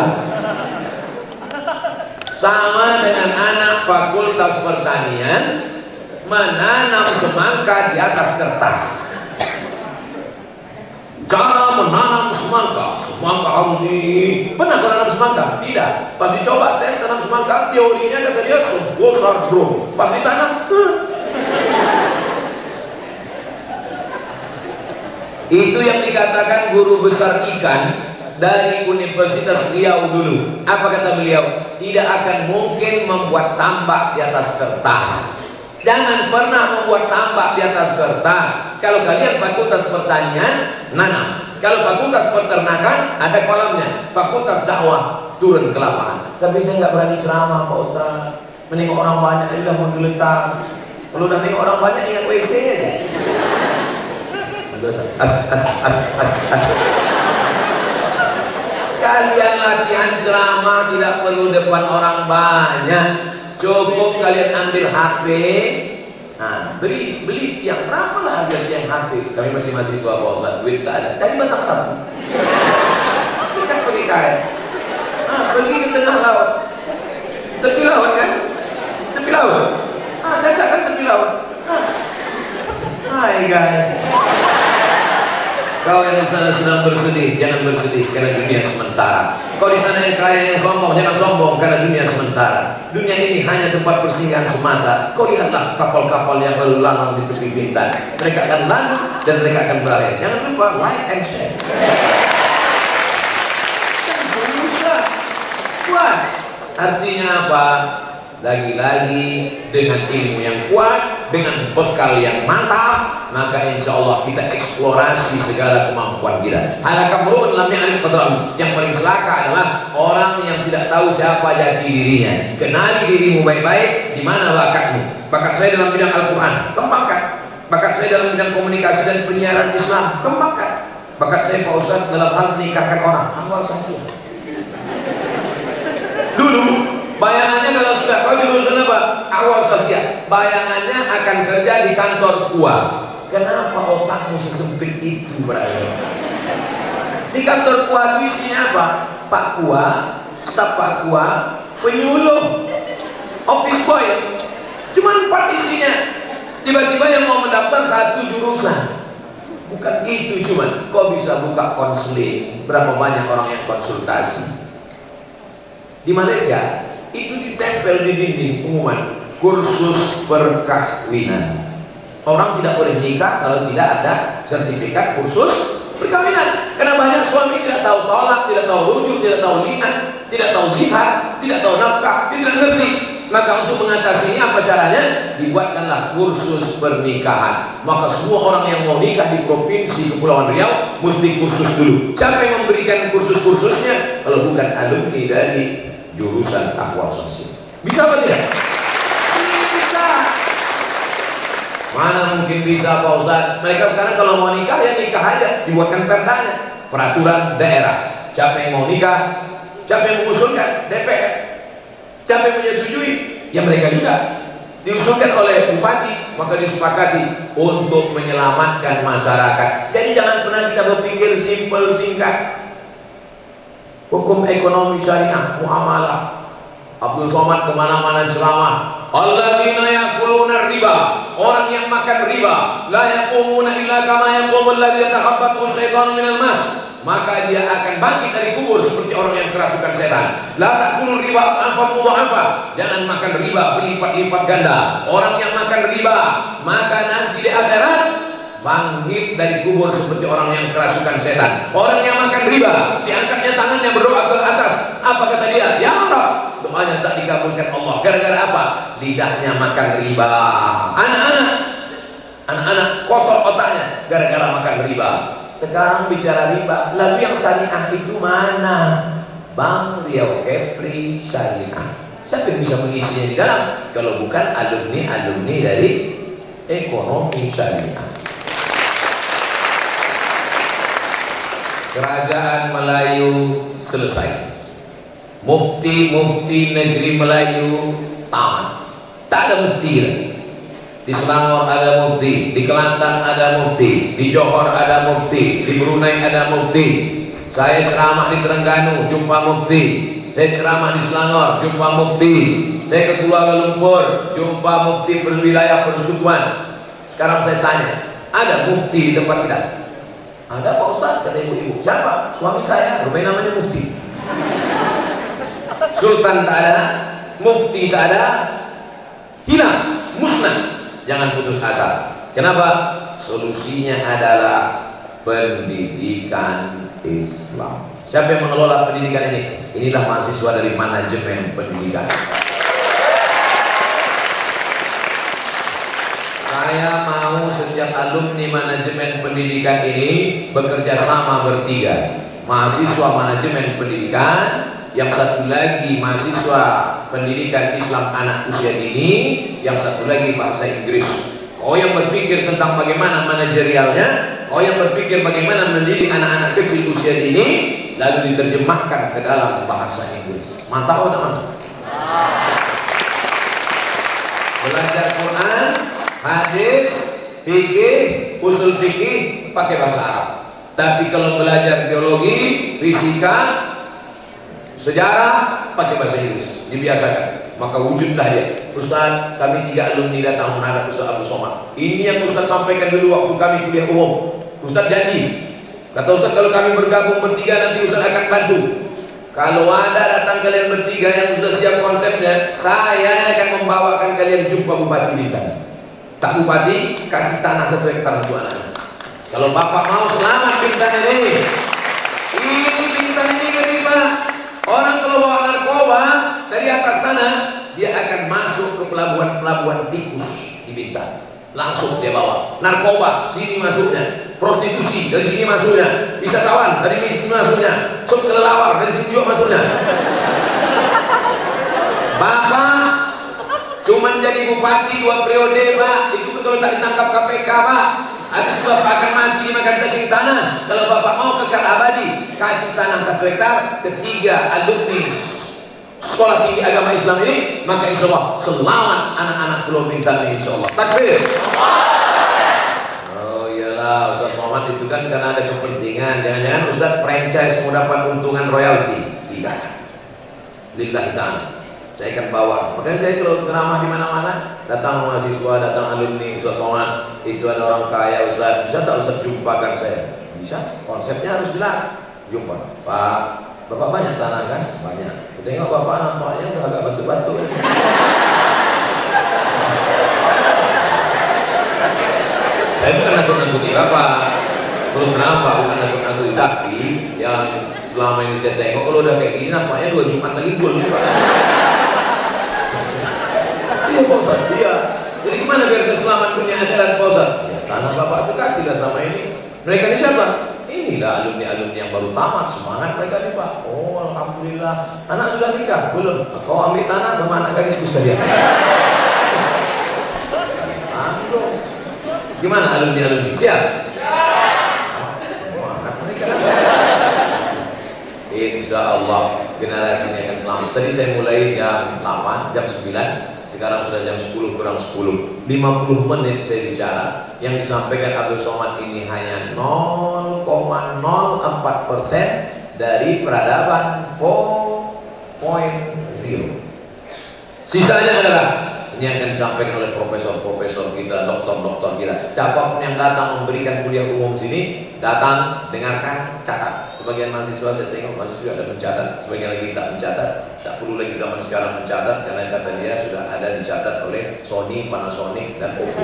Sama dengan anak fakultas pertanian menanam semangka di atas kertas. Cara menanam semangka, semangka harus di... Pernah kau nanam semangka? Tidak. Pas dicoba tes tanam semangka, teorinya kata dia sebesar bro. Pas ditanam, huh. Itu yang dikatakan guru besar ikan dari Universitas Riau dulu. Apa kata beliau? Tidak akan mungkin membuat tambak di atas kertas. Jangan pernah membuat tambak di atas kertas. Kalau kalian fakultas pertanian, nanam. Kalau fakultas peternakan, ada kolamnya. Fakultas dakwah, turun ke lapangan. Tapi saya nggak berani ceramah Pak Ustaz. Menengok orang banyak udah mau geletak. Kalau udah menengok orang banyak ingat W C aja. As as as as as. Kalian latihan ceramah tidak perlu depan orang banyak. Cukup kalian ambil H P. Nah, beli beli tiang berapa lah harga tiang H P? Kami masih mahasiswa Pak Ustaz, duit tak ada. Cari batang sapu. Kita pergi karet. Ah, pergi ke tengah laut. Tepi laut kan? Tepi laut. Ah, cacak kan tepi laut. Ah. Hai guys. Kau yang di sana sedang bersedih, jangan bersedih karena dunia sementara. Kau di sana yang kaya yang sombong, jangan sombong karena dunia sementara. Dunia ini hanya tempat persinggahan semata. Kau lihatlah kapal-kapal yang lalu lalang di tepi bintang. Mereka akan lalu dan mereka akan berakhir. Jangan lupa like and share. Kuat. Artinya apa? Lagi-lagi dengan ilmu yang kuat, dengan bekal yang mantap, maka insya Allah kita eksplorasi segala kemampuan kita. Halakamrun lam ya'rif qadrahu. Yang paling celaka adalah orang yang tidak tahu siapa jati dirinya. Kenali dirimu baik-baik. Di mana bakatmu? Bakat saya dalam bidang Al-Quran, kembangkan. Bakat saya dalam bidang komunikasi dan penyiaran Islam, kembangkan. Bakat saya Pak Ustaz dalam hal menikahkan orang, awal saksi. Dulu bayangannya kalau sudah kau jurusan apa? Awal sosial. Bayangannya akan kerja di kantor Kua. Kenapa otakmu sesempit itu, brother? Di kantor Kua itu isinya apa? Pak Kua, staf Pak Kua, penyuluh, office boy. Cuma empat isinya. Tiba-tiba yang mau mendaftar satu jurusan. Bukan gitu cuman. Kau bisa buka konseling. Berapa banyak orang yang konsultasi? Di Malaysia itu ditempel di dinding pengumuman kursus perkahwinan. Orang tidak boleh nikah kalau tidak ada sertifikat kursus perkawinan. Karena banyak suami tidak tahu tolak, tidak tahu rujuk, tidak tahu li'an, tidak tahu zihar, tidak tahu nafkah, tidak ngerti. Maka untuk mengatasinya apa caranya? Dibuatkanlah kursus pernikahan. Maka semua orang yang mau nikah di provinsi Kepulauan Riau mesti kursus dulu. Siapa yang memberikan kursus-kursusnya? Kalau bukan alumni dari jurusan akwal sosial. Bisa apa tidak? Bisa. Mana mungkin bisa Pak Ustaz? Mereka sekarang kalau mau nikah ya nikah aja, dibuatkan perdanya, peraturan daerah. Siapa yang mau nikah? Siapa yang mengusulkan? D P R. Siapa yang menyetujui? Ya mereka juga. Diusulkan oleh bupati, maka disepakati untuk menyelamatkan masyarakat. Jadi jangan pernah kita berpikir simpel singkat. Hukum ekonomi syariah, muamalah. Abdul Somad kemana-mana ceramah. Alladzina yakuluna riba, orang yang makan riba, la yaqumuna illa kama yaqumul ladzi yatakhabbathu syaitanu minal mas. Maka dia akan bangkit dari kubur seperti orang yang kerasukan setan. La taqulu riba afam mudhafa, jangan makan riba berlipat-lipat ganda. Orang yang makan riba, maka nanti di akhirat bangkit dari kubur seperti orang yang kerasukan setan. Orang yang makan riba, diangkatnya tangannya berdoa ke atas. Apa kata dia? Ya Allah, doanya tak dikabulkan Allah. Gara-gara apa? Lidahnya makan riba. Anak-anak, anak-anak kotor otaknya gara-gara makan riba. Sekarang bicara riba, lalu yang syariah itu mana? Bank Riau Kepri Syariah. Siapa yang bisa mengisinya di dalam? Kalau bukan alumni-alumni dari ekonomi syariah. Kerajaan Melayu selesai. Mufti-mufti negeri Melayu tamat. Tak ada mufti lagi. Di Selangor ada mufti, di Kelantan ada mufti, di Johor ada mufti, di Brunei ada mufti. Saya ceramah di Terengganu, jumpa mufti. Saya ceramah di Selangor, jumpa mufti. Saya ke Kuala Lumpur, jumpa mufti berwilayah persekutuan. Sekarang saya tanya, ada mufti di tempat kita? Ada Pak Ustaz, kata ibu-ibu. Siapa? Suami saya, rupanya namanya mufti. Sultan tak ada, mufti tak ada, hilang, musnah. Jangan putus asa. Kenapa? Solusinya adalah pendidikan Islam. Siapa yang mengelola pendidikan ini? Inilah mahasiswa dari manajemen pendidikan. Saya mau setiap alumni manajemen pendidikan ini bekerja sama bertiga. Mahasiswa manajemen pendidikan yang satu lagi mahasiswa pendidikan Islam anak usia dini, yang satu lagi bahasa Inggris. Oh yang berpikir tentang bagaimana manajerialnya, oh yang berpikir bagaimana mendidik anak-anak kecil usia dini, lalu diterjemahkan ke dalam bahasa Inggris. Mantap teman. Belajar Quran, hadis, fikih, usul fikih pakai bahasa Arab. Tapi kalau belajar biologi, fisika, sejarah pakai bahasa Inggris, dibiasakan. Maka wujudlah dia. Ustaz, kami tiga alumni datang menghadap Ustaz Abdul Somad. Ini yang Ustaz sampaikan dulu waktu kami kuliah umum. Ustaz janji, kata Ustaz kalau kami bergabung bertiga nanti Ustaz akan bantu. Kalau ada datang kalian bertiga yang sudah siap konsepnya, saya akan membawakan kalian jumpa Bupati Bintan. Tak Bupati, kasih tanah satu hektar untuk anak. Kalau Bapak mau selamat Bintan ini. Ini Bintan ini gimana? Orang kalau bawa narkoba dari atas sana, dia akan masuk ke pelabuhan-pelabuhan tikus di Bintan. Langsung dia bawa narkoba, sini masuknya. Prostitusi dari sini masuknya, wisatawan dari sini masuknya, sub kelelawar dari sini juga masuknya. Bapak cuman jadi bupati dua periode Pak, itu betul tak ditangkap K P K Pak. Habis Bapak akan mati dimakan cacing tanah. Kalau Bapak mau kekal abadi, kasih tanah satu hektar ketiga alumni Sekolah Tinggi Agama Islam ini, maka insya Allah selamat anak-anak Pulau Bintan ini, insya Allah. Takbir. Ustaz Somad itu kan karena ada kepentingan, jangan-jangan Ustaz franchise mau dapat untungan royalti. Tidak. Lillahi ta'ala. Saya akan bawa. Makanya saya kalau ceramah di mana-mana, datang mahasiswa, datang alumni Ustaz Somad, itu ada orang kaya Ustaz, bisa tak Ustaz jumpakan saya? Bisa. Konsepnya harus jelas. Jumpa. Pak, Bapak banyak tanah kan? Banyak. Tengok Bapak nampaknya udah agak batu-batu. Saya bukan nakut-nakuti Bapak. Terus kenapa bukan nakut-nakuti? Tapi yang selama ini saya tengok, kalau udah kayak gini nampaknya dua Jumat lagi gol juga. Iya Pak Ustaz, iya. Jadi gimana biar saya selamat punya ajaran Pak Ustaz? Ya tanah Bapak itu kasihlah sama ini. Mereka ini siapa? Inilah alumni-alumni yang baru tamat, semangat mereka nih Pak. Oh Alhamdulillah. Anak sudah nikah? Belum. Kau ambil tanah sama anak gadisku sekalian. Tanggung. Gimana alumni-alumni? Siap? Semangat mereka. Insya Allah generasinya akan selamat. Tadi saya mulai jam delapan, jam sembilan. Sekarang sudah jam sepuluh kurang sepuluh. lima puluh menit saya bicara. Yang disampaikan Abdul Somad ini hanya nol koma nol empat persen dari peradaban empat titik nol. Sisanya adalah ini akan disampaikan oleh profesor-profesor kita, doktor-doktor kita. Siapapun yang datang memberikan kuliah umum sini, datang, dengarkan, catat. Sebagian mahasiswa saya tengok mahasiswa ada mencatat, sebagian lagi tak mencatat. Tak perlu lagi zaman sekarang mencatat karena kata dia sudah ada dicatat oleh Sony, Panasonic dan Oppo.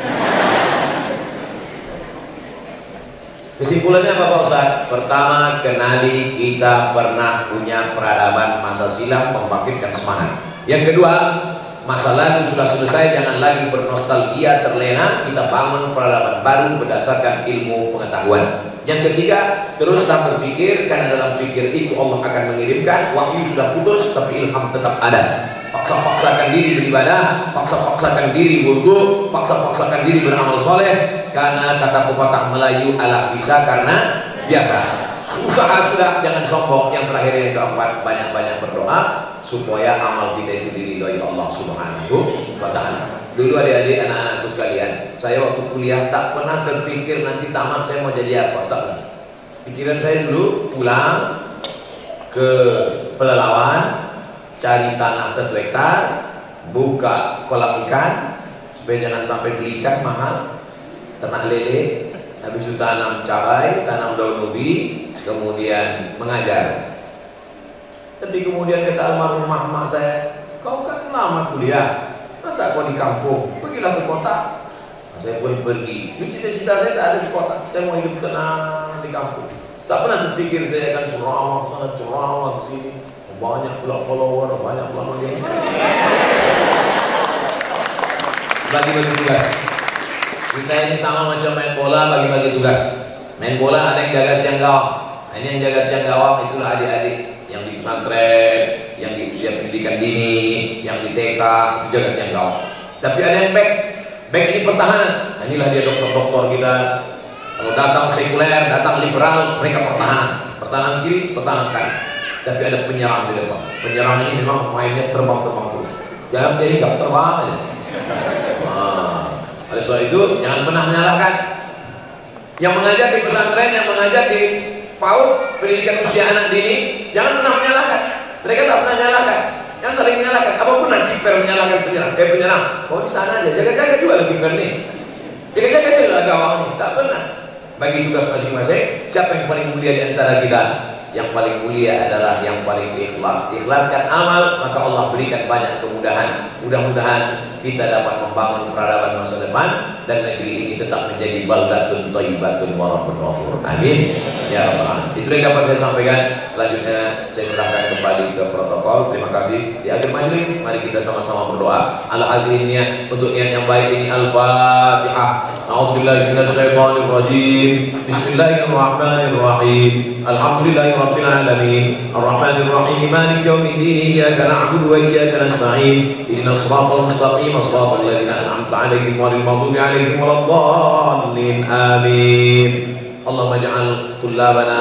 Kesimpulannya apa Pak Ustaz? Pertama, kenali kita pernah punya peradaban masa silam, membangkitkan semangat. Yang kedua, masa lalu sudah selesai, jangan lagi bernostalgia terlena, kita bangun peradaban baru berdasarkan ilmu pengetahuan. Yang ketiga, teruslah berpikir karena dalam pikir itu Allah akan mengirimkan. Wahyu sudah putus tapi ilham tetap ada. Paksa-paksakan diri beribadah, paksa-paksakan diri berwudu, paksa-paksakan diri beramal soleh. Karena kata pepatah Melayu, alah bisa karena biasa. Usaha sudah, jangan sombong. Yang terakhir yang keempat, banyak-banyak berdoa supaya amal kita itu diridhoi Allah Subhanahu wa ta'ala. Dulu adik-adik, anak-anakku sekalian, saya waktu kuliah tak pernah terpikir nanti tamat saya mau jadi apa, tak pernah. Pikiran saya dulu pulang ke Pelalawan, cari tanah satu hektar, buka kolam ikan supaya jangan sampai beli ikan mahal, ternak lele, habis itu tanam cabai, tanam daun ubi, kemudian mengajar. Tapi kemudian kata almarhum mak saya, kau kan lama kuliah, masa kau di kampung, pergilah ke kota. Nah, saya pun pergi. Cita-cita saya tak ada di kota, saya mau hidup tenang di kampung. Tak pernah terpikir saya akan ceramah sana, ceramah ke sini. Banyak pula follower, banyak pula media. Bagi-bagi tugas. Kita ini sama macam main bola, bagi-bagi tugas. Main bola ada yang jaga tiang gawang, ini yang jaga tiang gawang itulah adik-adik yang di pesantren, yang di usia pendidikan dini, yang di T K, itu jagat yang gawat. Tapi ada yang back, back ini pertahanan. Nah, inilah dia dokter-dokter kita. Kalau datang sekuler, datang liberal, mereka pertahanan, pertahanan kiri, pertahanan kanan. Tapi ada penyerang di depan. Penyerang ini memang mainnya terbang-terbang terus. Jarang dia hinggap terbang aja. Nah, oleh sebab itu jangan pernah menyalahkan. Yang mengajar di pesantren, yang mengajar di PAUD, pendidikan usia anak dini, jangan pernah menyalahkan. Mereka tak pernah menyalahkan. Yang saling menyalahkan. Apapun pernah kiper menyalahkan penyerang? Eh penyerang, kau di sana aja. Jaga-jaga juga lagi kiper nih. Jaga-jaga juga gawangnya. Tak pernah. Bagi tugas masing-masing. Siapa yang paling mulia di antara kita? Yang paling mulia adalah yang paling ikhlas. Ikhlaskan amal, maka Allah berikan banyak kemudahan. Mudah-mudahan kita dapat membangun peradaban masa depan dan negeri ini tetap menjadi baldatun thayyibatun wa rabbun ghafur. Amin. Ya rabbal alamin. Itu yang dapat saya sampaikan. Selanjutnya saya serahkan kembali ke protokol. Terima kasih. Di akhir majelis, mari kita sama-sama berdoa. Al-azimnya untuk niat yang baik ini. Al-Fatihah. A'udzubillahi minasyaitonir rajim. Bismillahirrahmanirrahim. Alhamdulillahi rabbil alamin. Arrahmanir rahim. Maliki yaumiddin. Iyyaka na'budu wa iyyaka nasta'in. Ihdinas siratal mustaqim. Siratal ladzina an'amta 'alaihim ghairil maghdubi 'alaihim waladdallin. Amin. Allahumma ij'al tullabana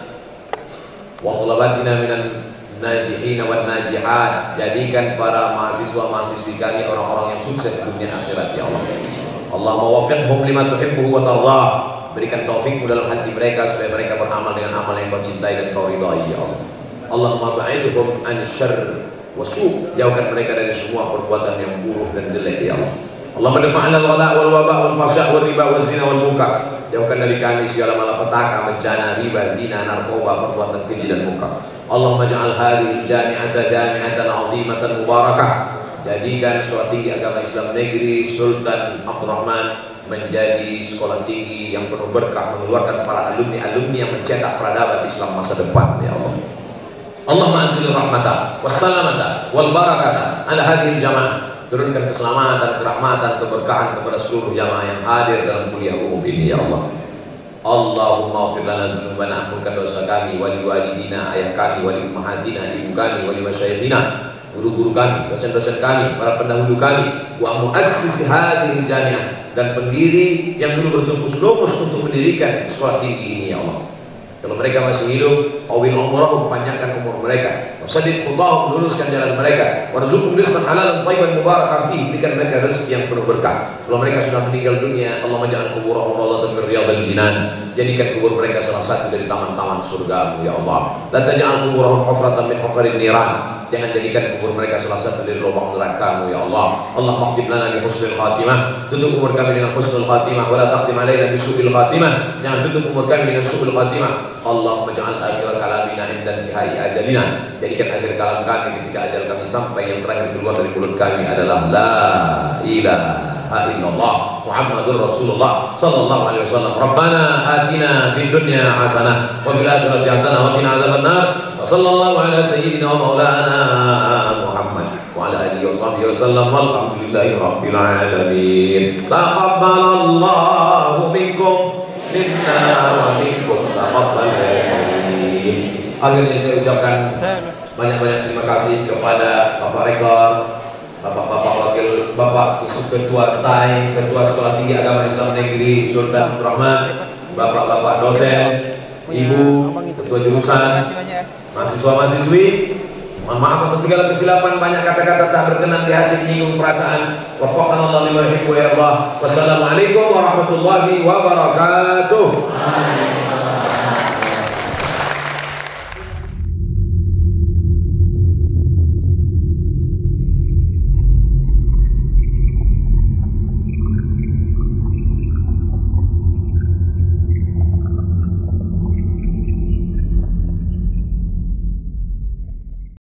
wa thalabatina minan najihin wan najihat. Jadikan para mahasiswa-mahasiswi kami orang-orang yang sukses dunia akhirat ya Allah. Allahumma waffiqhum lima tuhibbu wa tardah. Berikan taufikmu dalam hati mereka supaya mereka beramal dengan amal yang kau cintai dan kau ridhai ya Allah. Allahumma ba'idhum an syarr wa su'. Jauhkan mereka dari semua perbuatan yang buruk dan jelek ya Allah. Allahumma dafa'na al-ghala wal waba wal fahsya wal riba wal zina wal munkar. Jauhkan dari kami segala malapetaka, bencana, riba, zina, narkoba, perbuatan keji dan munkar. Allahumma ja'al hadhihi jami'ata jami'atan 'azimatan mubarakah. Jadikan sekolah tinggi agama Islam negeri Sultan Abdurrahman menjadi sekolah tinggi yang penuh berkah, mengeluarkan para alumni-alumni yang mencetak peradaban Islam masa depan ya Allah. Allahumma anzil rahmatah wassalamata wal barakata ala hadhihi jamaah. Turunkan keselamatan, kerahmatan, keberkahan kepada seluruh jamaah yang hadir dalam kuliah umum ini ya Allah. Allahumma ighfir lana dzunubana, ampunkan dosa kami, wali walidina, ayah kami, wali ummahatina, ibu kami, wali masyayikhina, guru-guru kami, dosen-dosen kami, para pendahulu kami, wa muassis hadhihi jamiah, dan pendiri yang dulu bertumpus lumus untuk mendirikan sekolah tinggi ini ya Allah. Kalau mereka masih hidup, awil umrahum, panjangkan umur mereka, wasadid khutahum, luruskan jalan mereka, warzuqhum rizqan halalan thayyiban mubarakan fihi, berikan mereka rezeki yang penuh berkah. Kalau mereka sudah meninggal dunia, Allah menjadikan kuburahum rawdatan min riyadil jinan. Jadikan kubur mereka salah satu dari taman-taman surga ya Allah. La taj'al kuburahum hufratan min hufarin niran. Jangan jadikan kubur mereka salah satu dari lubang neraka ya Allah. Allah maktib lana bi husnul khatimah. Tutup umur kami dengan husnul khatimah, wala taqdim alaina bi su'il khatimah. Jangan tutup umur kami dengan su'il khatimah. Allah maj'al akhir kalamina inda intihai ajalina. Jadikan akhir kalam kami ketika ajal kami sampai, yang terakhir keluar dari mulut kami adalah la ilaha illallah Muhammadur Rasulullah sallallahu alaihi wasallam. Rabbana atina fid dunya hasanah wa fil akhirati hasanah wa qina adzabannar. Wa sallallahu ala sayyidina wa maulana Muhammad wa ala alihi wa sahbihi wasallam. Walhamdulillahi rabbil alamin. Taqabbalallahu minkum minna wa minkum taqabbal amin. Akhirnya saya ucapkan banyak-banyak terima kasih kepada Bapak Rektor, Bapak-bapak wakil, Bapak Ketua S T A I, Ketua Sekolah Tinggi Agama Islam Negeri Sultan Abdurrahman, Bapak-bapak dosen, Ibu, Ketua Jurusan, mahasiswa-mahasiswi. Mohon maaf atas segala kesilapan, banyak kata-kata tak berkenan di hati, menyinggung perasaan. Waffaqanallahu lima yuhibbu wa yardah. Wassalamualaikum warahmatullahi wabarakatuh.